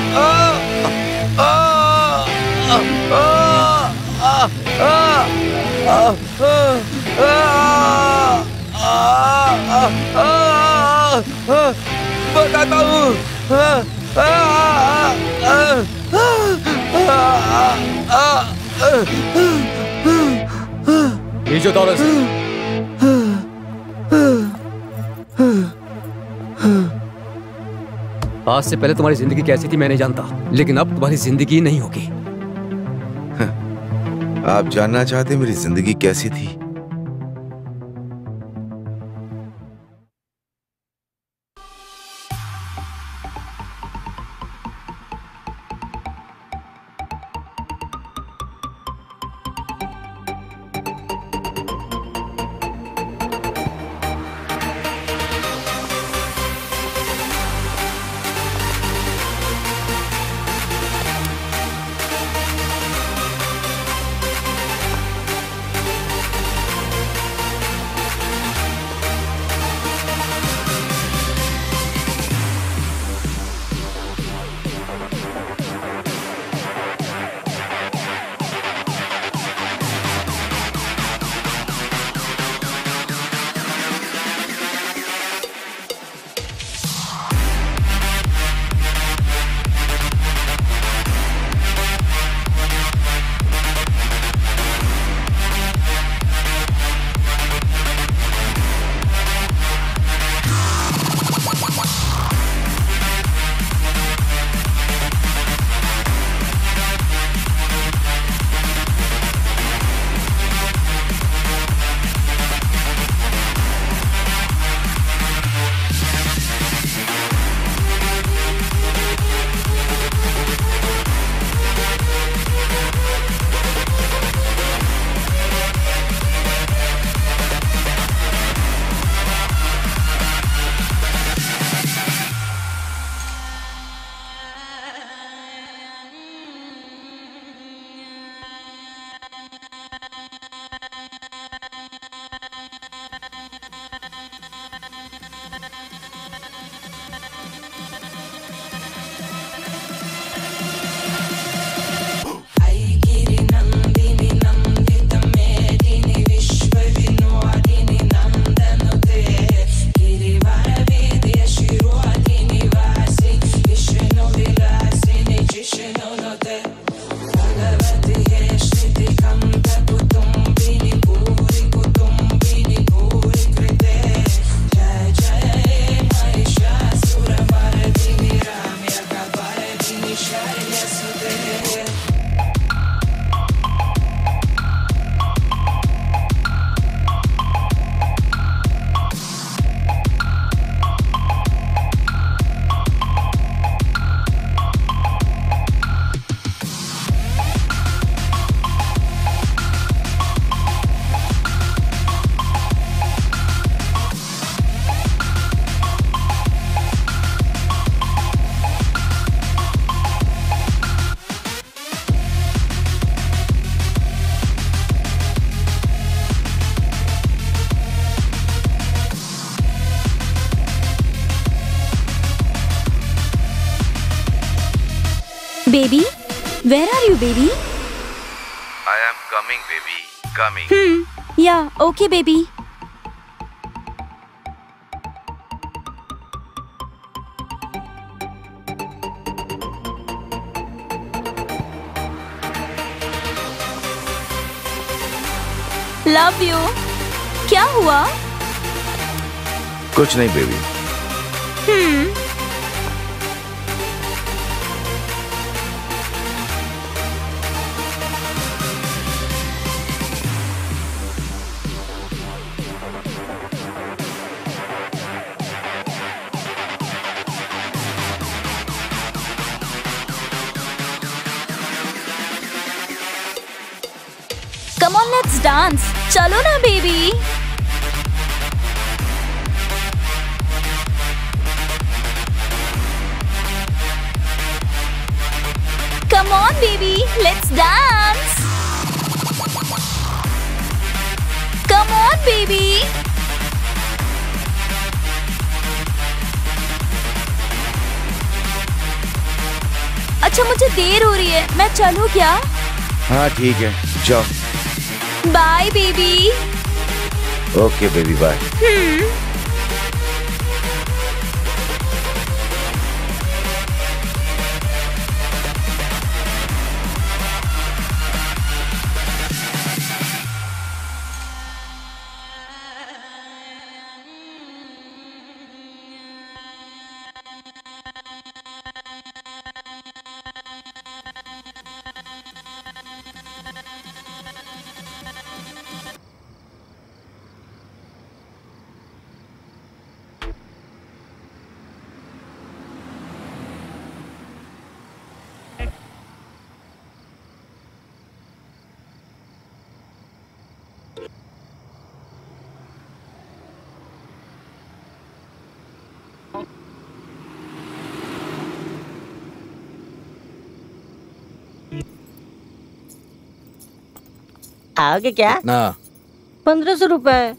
बताता हूँ। ये जो दौलत आज से पहले तुम्हारी जिंदगी कैसी थी मैं नहीं जानता, लेकिन अब तुम्हारी जिंदगी नहीं होगी। आप जानना चाहते मेरी जिंदगी कैसी थी? Baby, where are you, baby? I am coming, baby. Coming. Yeah, okay, baby. Love you. क्या हुआ? कुछ नहीं baby. Come on, let's dance. चलो ना, baby. Come on, baby. Let's dance. Come on, baby. अच्छा, मुझे देर हो रही है, मैं चलूं क्या? हाँ ठीक है, जाओ। Bye baby. Okay baby, bye. आओगे क्या? ना 1500 रुपए।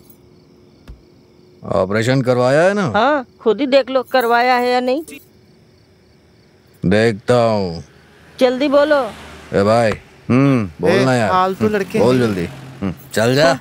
ऑपरेशन करवाया है ना? हाँ, खुद ही देख लो करवाया है या नहीं। देखता हूँ। जल्दी बोलो। ए भाई बोलना यार। फालतू लड़के बोल जल्दी। चल जा।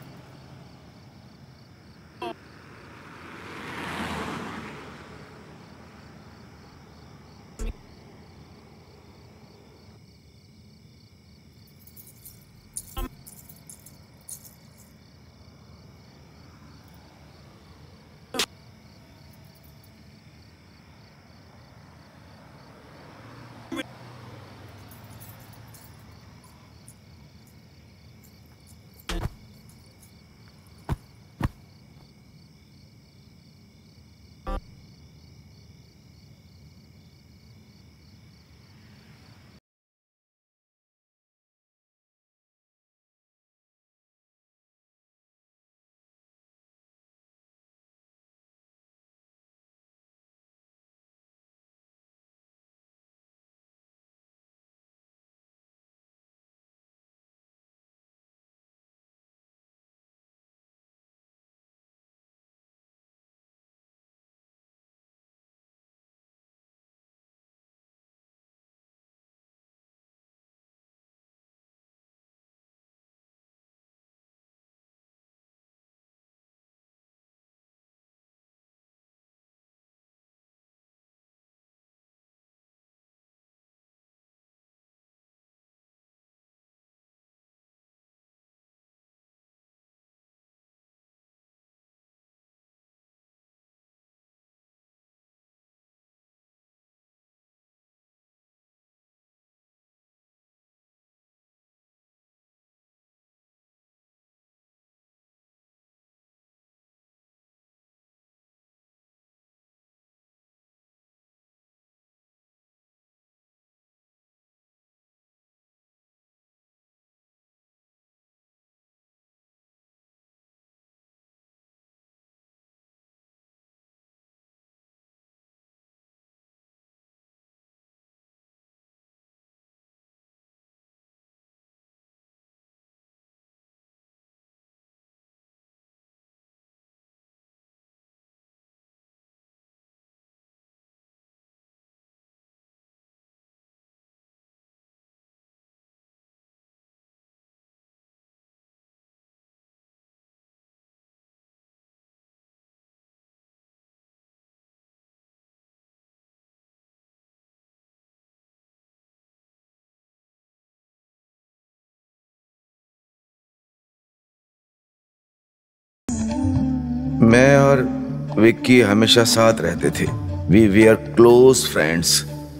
मैं और विक्की हमेशा साथ रहते थे। We we're close friends.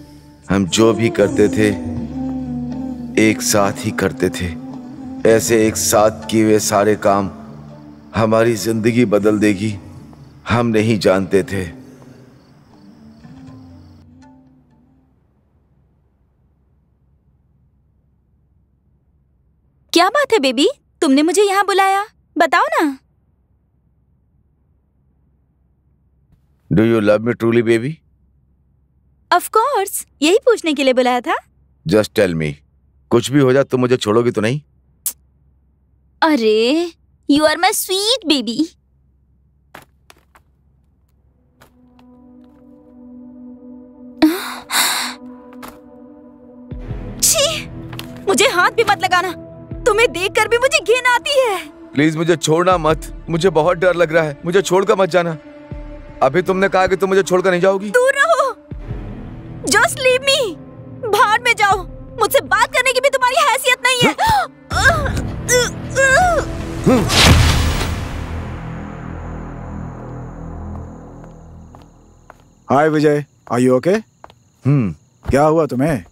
हम जो भी करते थे एक साथ ही करते थे। ऐसे एक साथ किए हुए सारे काम हमारी जिंदगी बदल देगी हम नहीं जानते थे। क्या बात है बेबी, तुमने मुझे यहाँ बुलाया, बताओ ना। Do you love me truly baby? Of course, यही पूछने के लिए बुलाया था। जस्ट टेल मी, कुछ भी हो जाए तुम मुझे छोड़ोगी तो नहीं? अरे you are my sweet baby. छी, मुझे हाथ भी मत लगाना, तुम्हें देखकर भी मुझे घिन आती है। प्लीज मुझे छोड़ना मत, मुझे बहुत डर लग रहा है। मुझे छोड़कर मत जाना। अभी तुमने कहा कि तुम मुझे छोड़कर नहीं जाओगी। दूर रहो, जस्ट लीव मी। बाहर में जाओ, मुझसे बात करने की भी तुम्हारी हैसियत नहीं है। Hi Vijay, are you okay? क्या हुआ तुम्हें?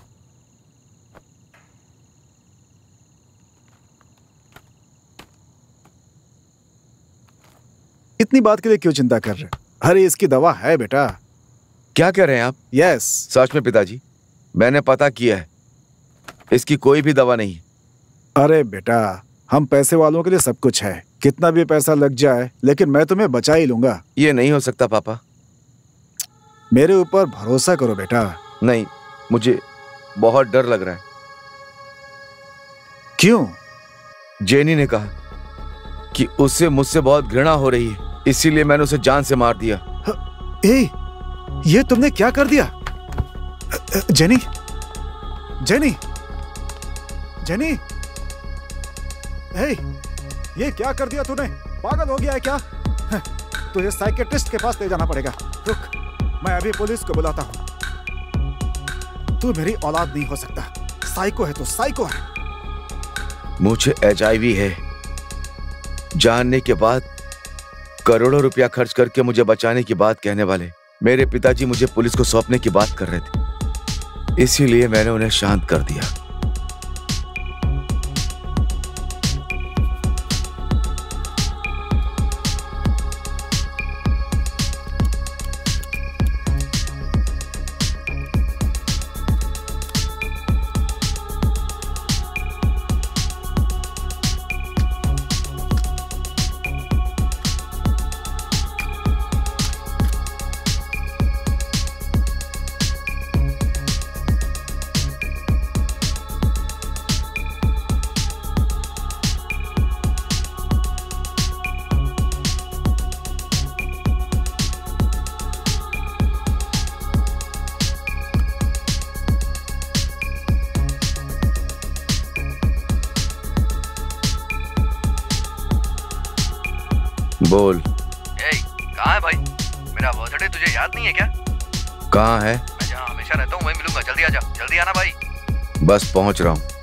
इतनी बात के लिए क्यों चिंता कर रहे? अरे इसकी दवा है बेटा। क्या कह रहे हैं आप? यस। सच में पिताजी, मैंने पता किया है, इसकी कोई भी दवा नहीं। अरे बेटा, हम पैसे वालों के लिए सब कुछ है। कितना भी पैसा लग जाए, लेकिन मैं तुम्हें बचा ही लूंगा। ये नहीं हो सकता पापा। मेरे ऊपर भरोसा करो बेटा। नहीं, मुझे बहुत डर लग रहा है। क्यों? जेनी ने कहा कि उसे मुझसे बहुत घृणा हो रही है, इसीलिए मैंने उसे जान से मार दिया। ये तुमने क्या कर दिया? जेनी, जेनी, जेनी, ये क्या कर दिया तूने? पागल हो गया है क्या? तुझे साइकेट्रिस्ट के पास ले जाना पड़ेगा। रुक, मैं अभी पुलिस को बुलाता हूँ। तू मेरी औलाद नहीं हो सकता। साइको है, तो साइको है। मुझे HIV है जानने के बाद करोड़ों रुपया खर्च करके मुझे बचाने की बात कहने वाले मेरे पिताजी मुझे पुलिस को सौंपने की बात कर रहे थे, इसीलिए मैंने उन्हें शांत कर दिया। बोल। कहाँ है भाई? मेरा बर्थडे तुझे याद नहीं है क्या? कहाँ है? मैं जहाँ हमेशा रहता हूँ वहीं मिलूंगा। जल्दी आजा, जल्दी आना भाई। बस पहुंच रहा हूँ।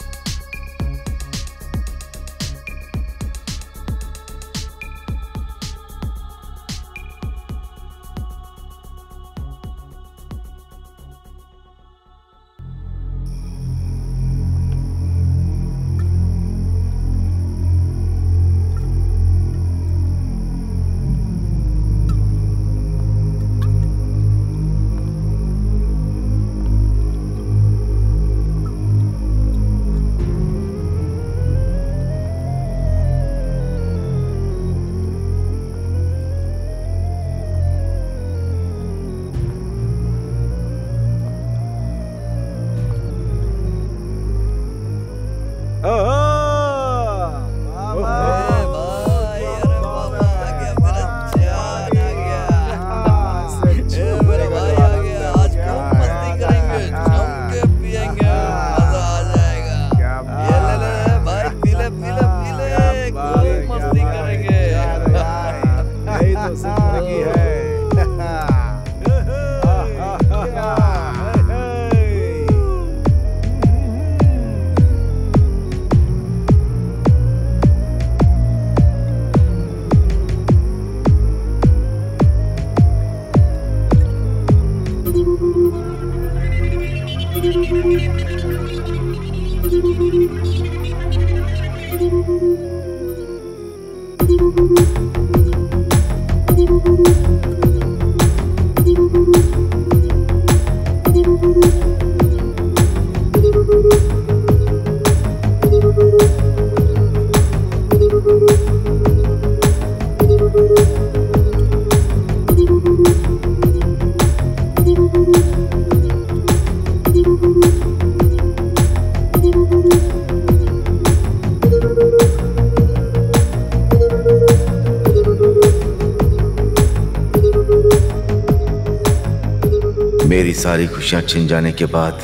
मेरी सारी खुशियां छिन जाने के बाद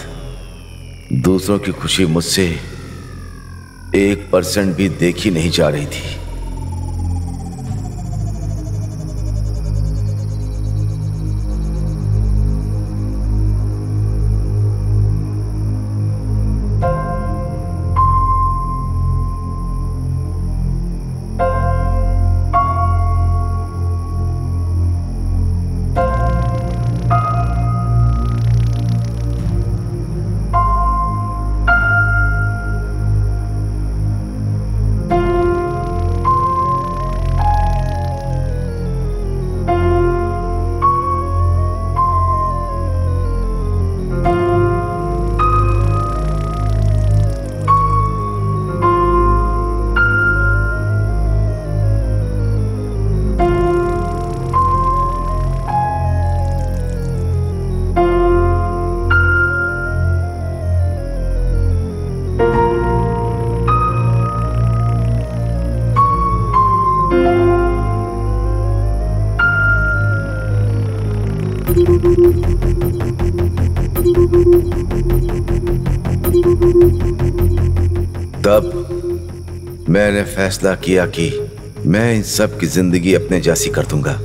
दूसरों की खुशी मुझसे 1% भी देखी नहीं जा रही थी। तब मैंने फैसला किया कि मैं इन सब की जिंदगी अपने जैसी कर दूंगा।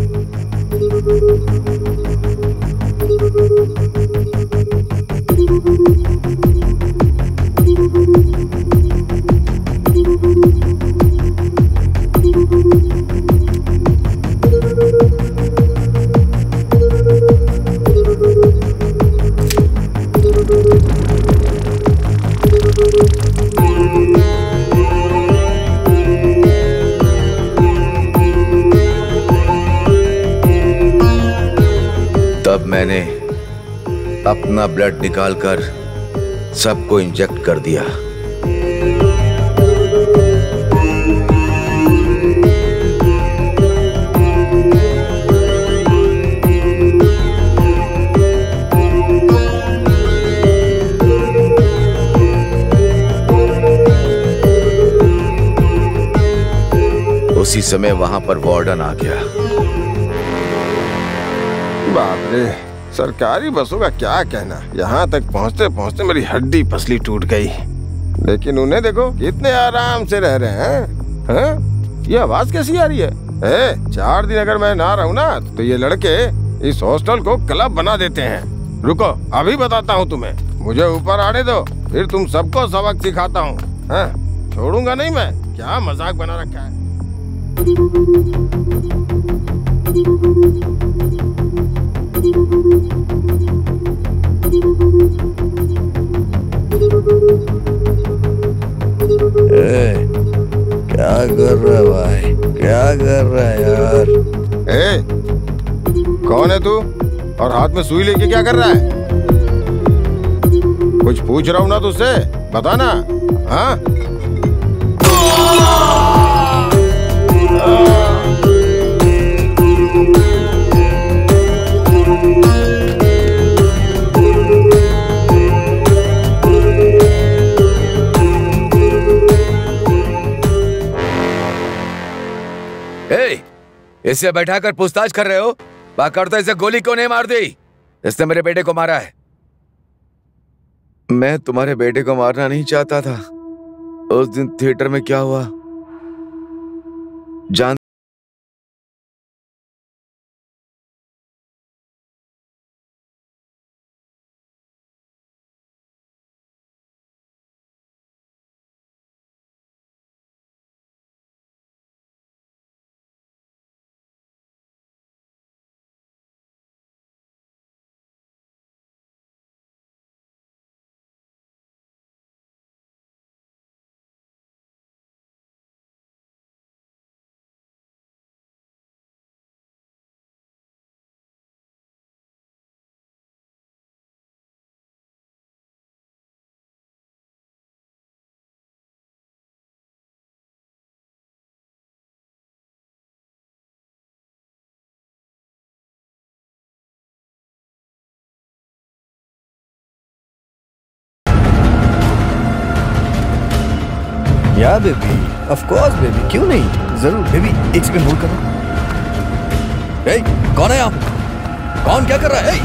तब मैंने अपना ब्लड निकालकर सबको इंजेक्ट कर दिया। उसी समय वहां पर वार्डन आ गया। बाप रे, सरकारी बसों का क्या कहना। यहाँ तक पहुँचते पहुँचते मेरी हड्डी पसली टूट गई। लेकिन उन्हें देखो कितने आराम से रह रहे हैं। ये आवाज कैसी आ रही है? 4 दिन अगर मैं ना रहूँ ना तो ये लड़के इस हॉस्टल को क्लब बना देते हैं। रुको अभी बताता हूँ तुम्हें। मुझे ऊपर आने दो, फिर तुम सबको सबक सिखाता हूँ। छोड़ूंगा नहीं मैं। क्या मजाक बना रखा है। क्या कर रहा है भाई? क्या कर रहा है यार? कौन है तू और हाथ में सुई लेके क्या कर रहा है? कुछ पूछ रहा हूँ ना तुझसे, बता ना। हाँ इसे बैठाकर पूछताछ कर रहे हो? बाकायदा इसे गोली क्यों नहीं मार दी? इसने मेरे बेटे को मारा है। मैं तुम्हारे बेटे को मारना नहीं चाहता था। उस दिन थिएटर में क्या हुआ जान? या बेबी, ऑफ कोर्स बेबी, क्यों नहीं, जरूर बेबी। एक सेकंड होल्ड करो। कौन है यहाँ? कौन क्या कर रहा है?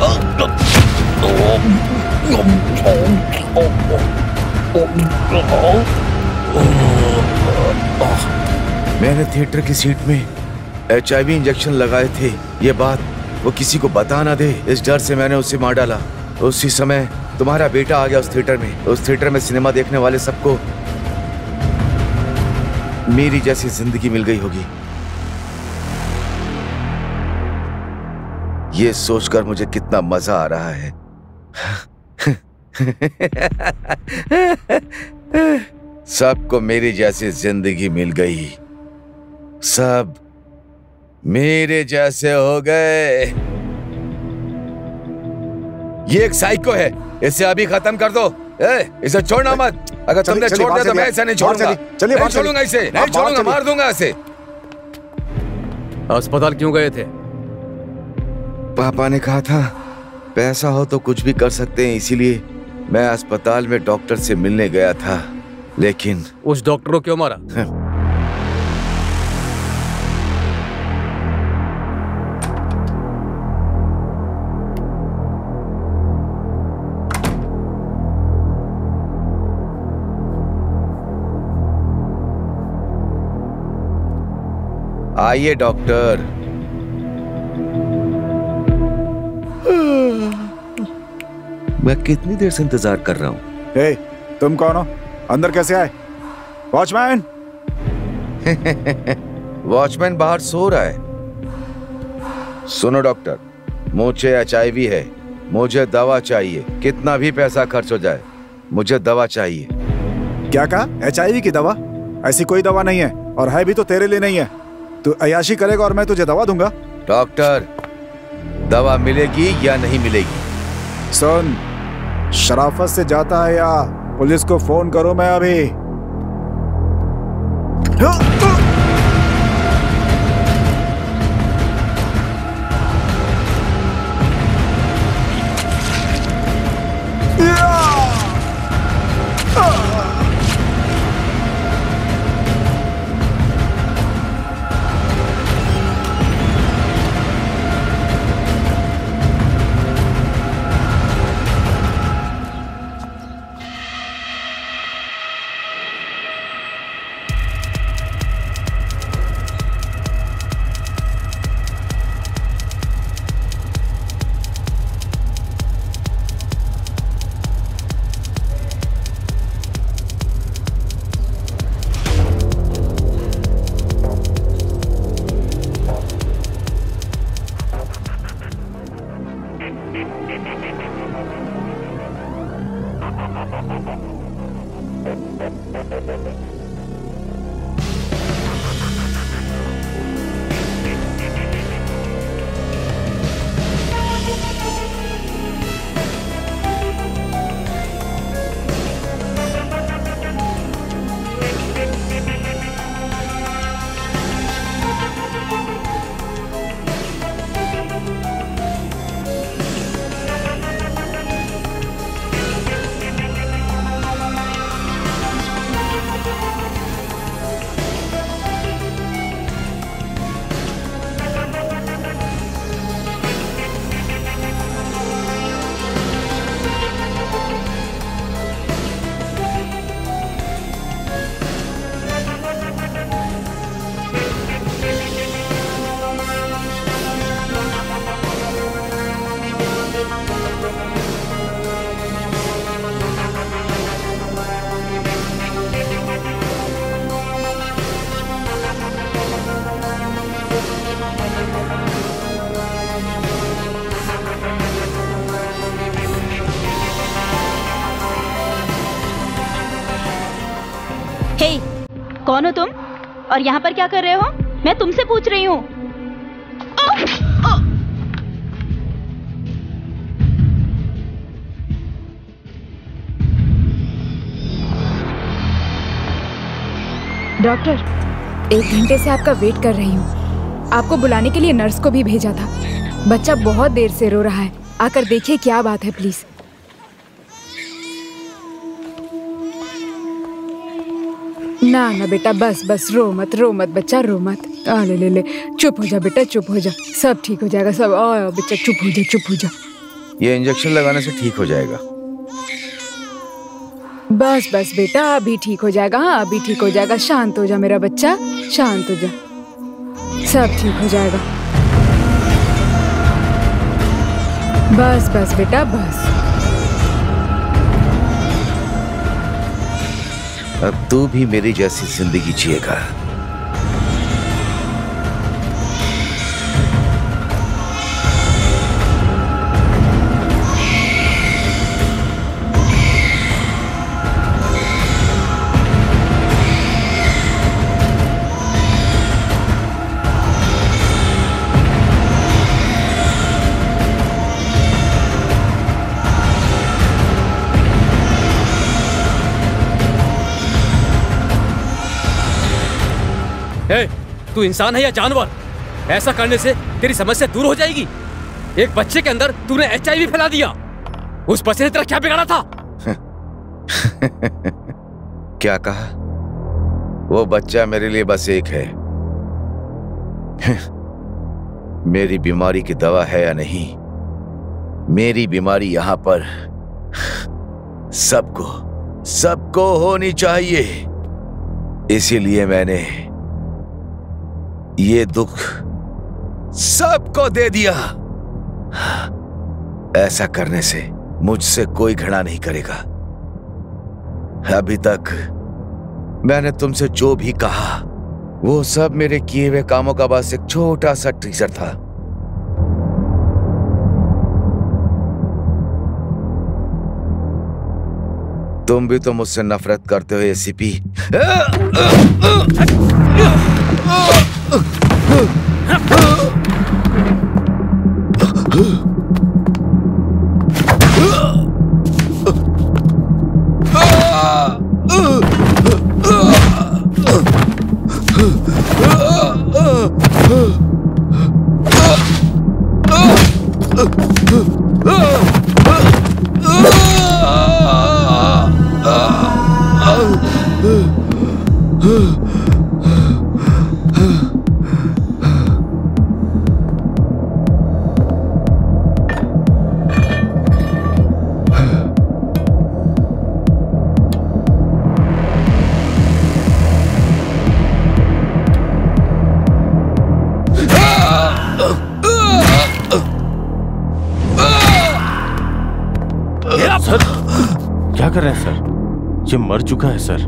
मैंने थिएटर की सीट में HIV इंजेक्शन लगाए थे। ये बात वो किसी को बता ना दे, इस डर से मैंने उसे मार डाला। उसी समय तुम्हारा बेटा आ गया उस थिएटर में। उस थिएटर में सिनेमा देखने वाले सबको मेरी जैसी जिंदगी मिल गई होगी। ये सोचकर मुझे कितना मजा आ रहा है। सबको मेरी जैसी जिंदगी मिल गई। सब मेरे जैसे हो गए। ये एक साइको है, इसे अभी खत्म कर दो। इसे छोड़ना मत। अगर तुमने छोड़ दिया तो मैं इसे नहीं छोड़ूंगा। नहीं छोड़ूंगा इसे, नहीं छोड़ूंगा, मार दूंगा इसे। अस्पताल क्यों गए थे? पापा ने कहा था पैसा हो तो कुछ भी कर सकते हैं, इसीलिए मैं अस्पताल में डॉक्टर से मिलने गया था। लेकिन उस डॉक्टर को क्यों मारा? आइए डॉक्टर। मैं कितनी देर से इंतजार कर रहा हूँ। हे, तुम कौन हो? अंदर कैसे आए? वॉचमैन। वॉचमैन बाहर सो रहा है। सुनो डॉक्टर, मुझे HIV है, मुझे दवा चाहिए। कितना भी पैसा खर्च हो जाए, मुझे दवा चाहिए। क्या कहा? HIV की दवा? ऐसी कोई दवा नहीं है, और है भी तो तेरे लिए नहीं है। तू अय्याशी करेगा और मैं तुझे दवा दूंगा। डॉक्टर, दवा मिलेगी या नहीं मिलेगी? सुन, शराफत से जाता है या पुलिस को फोन करूं मैं अभी? कौन हो तुम और यहाँ पर क्या कर रहे हो? मैं तुमसे पूछ रही हूँ। डॉक्टर, 1 घंटे से आपका वेट कर रही हूँ। आपको बुलाने के लिए नर्स को भी भेजा था। बच्चा बहुत देर से रो रहा है, आकर देखिए क्या बात है प्लीज। ना ना बेटा, बस बस रो मत बच्चा, रो मत। ले ले ले, चुप हो जा बेटा, चुप हो जा, सब ठीक हो जाएगा सब। बच्चा चुप हो जा। ये इंजेक्शन लगाने से ठीक हो जाएगा। बस बस बेटा, अभी ठीक हो जाएगा। हाँ अभी ठीक हो जाएगा। शांत हो जा मेरा बच्चा, शांत हो जा, सब ठीक हो जाएगा। बस बस बेटा बस। अब तू भी मेरी जैसी जिंदगी जिएगा। तू इंसान है या जानवर? ऐसा करने से तेरी समस्या दूर हो जाएगी। एक बच्चे के अंदर तूने HIV फैला दिया। उस बच्चे ने तेरा क्या बिगाड़ा था? क्या कहा? वो बच्चा मेरे लिए बस एक है। मेरी बीमारी की दवा है या नहीं, मेरी बीमारी यहां पर सबको होनी चाहिए। इसीलिए मैंने ये दुख सबको दे दिया। ऐसा करने से मुझसे कोई घृणा नहीं करेगा। अभी तक मैंने तुमसे जो भी कहा वो सब मेरे किए हुए कामों का बस एक छोटा सा टीजर था। तुम भी तो मुझसे नफरत करते हो एसीपी। सर क्या कर रहे हैं सर? ये मर चुका है सर।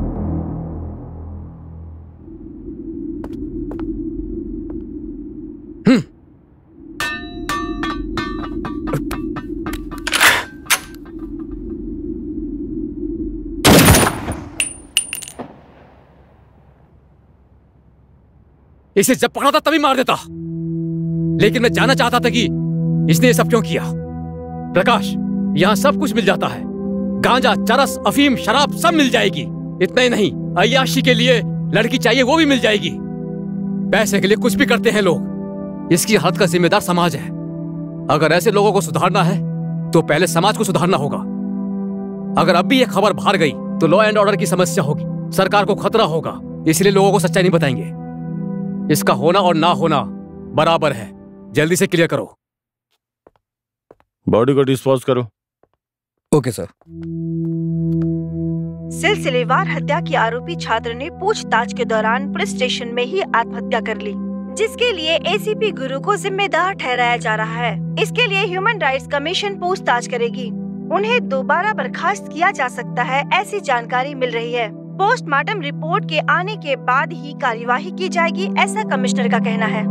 इसे जब पकड़ा था तभी मार देता, लेकिन मैं जानना चाहता था कि इसने ये सब क्यों किया। प्रकाश, यहाँ सब कुछ मिल जाता है, गांजा, चरस, अफीम, शराब सब मिल जाएगी। इतना ही नहीं, अय्याशी के लिए लड़की चाहिए वो भी मिल जाएगी। पैसे के लिए कुछ भी करते हैं लोग। इसकी हालत का जिम्मेदार समाज है। अगर ऐसे लोगों को सुधारना है तो पहले समाज को सुधारना होगा। अगर अब भी ये खबर बाहर गई तो लॉ एंड ऑर्डर की समस्या होगी, सरकार को खतरा होगा। इसलिए लोगों को सच्चाई नहीं बताएंगे। इसका होना और ना होना बराबर है। जल्दी से क्लियर करो। बॉडी को डिस्पोज करो। Okay sir. सिलसिलेवार हत्या के आरोपी छात्र ने पूछताछ के दौरान पुलिस स्टेशन में ही आत्महत्या कर ली, जिसके लिए एसीपी गुरु को जिम्मेदार ठहराया जा रहा है। इसके लिए ह्यूमन राइट्स कमीशन पूछताछ करेगी। उन्हें दोबारा बर्खास्त किया जा सकता है, ऐसी जानकारी मिल रही है। पोस्टमार्टम रिपोर्ट के आने के बाद ही कार्यवाही की जाएगी, ऐसा कमिश्नर का कहना है।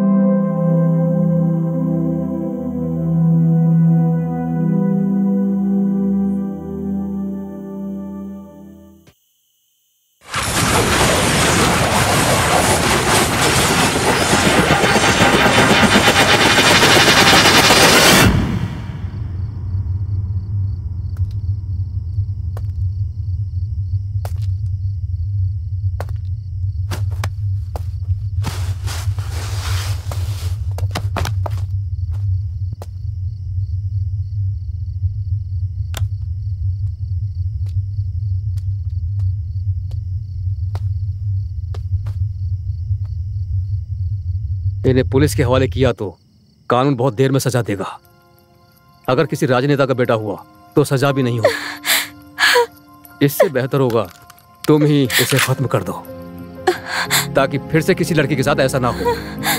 इन्हें पुलिस के हवाले किया तो कानून बहुत देर में सजा देगा। अगर किसी राजनेता का बेटा हुआ तो सजा भी नहीं होगी। इससे बेहतर होगा तुम ही इसे खत्म कर दो, ताकि फिर से किसी लड़की के साथ ऐसा ना हो।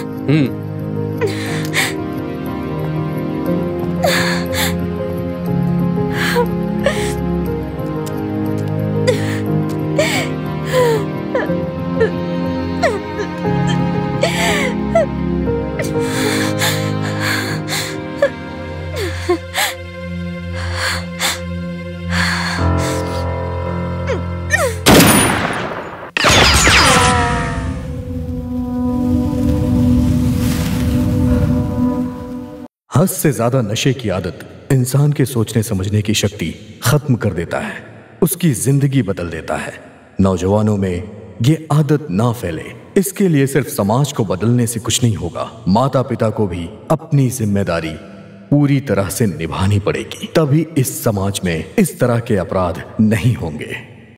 हद से ज्यादा नशे की आदत इंसान के सोचने समझने की शक्ति खत्म कर देता है, उसकी जिंदगी बदल देता है। नौजवानों में ये आदत ना फैले, इसके लिए सिर्फ समाज को बदलने से कुछ नहीं होगा, माता पिता को भी अपनी जिम्मेदारी पूरी तरह से निभानी पड़ेगी। तभी इस समाज में इस तरह के अपराध नहीं होंगे।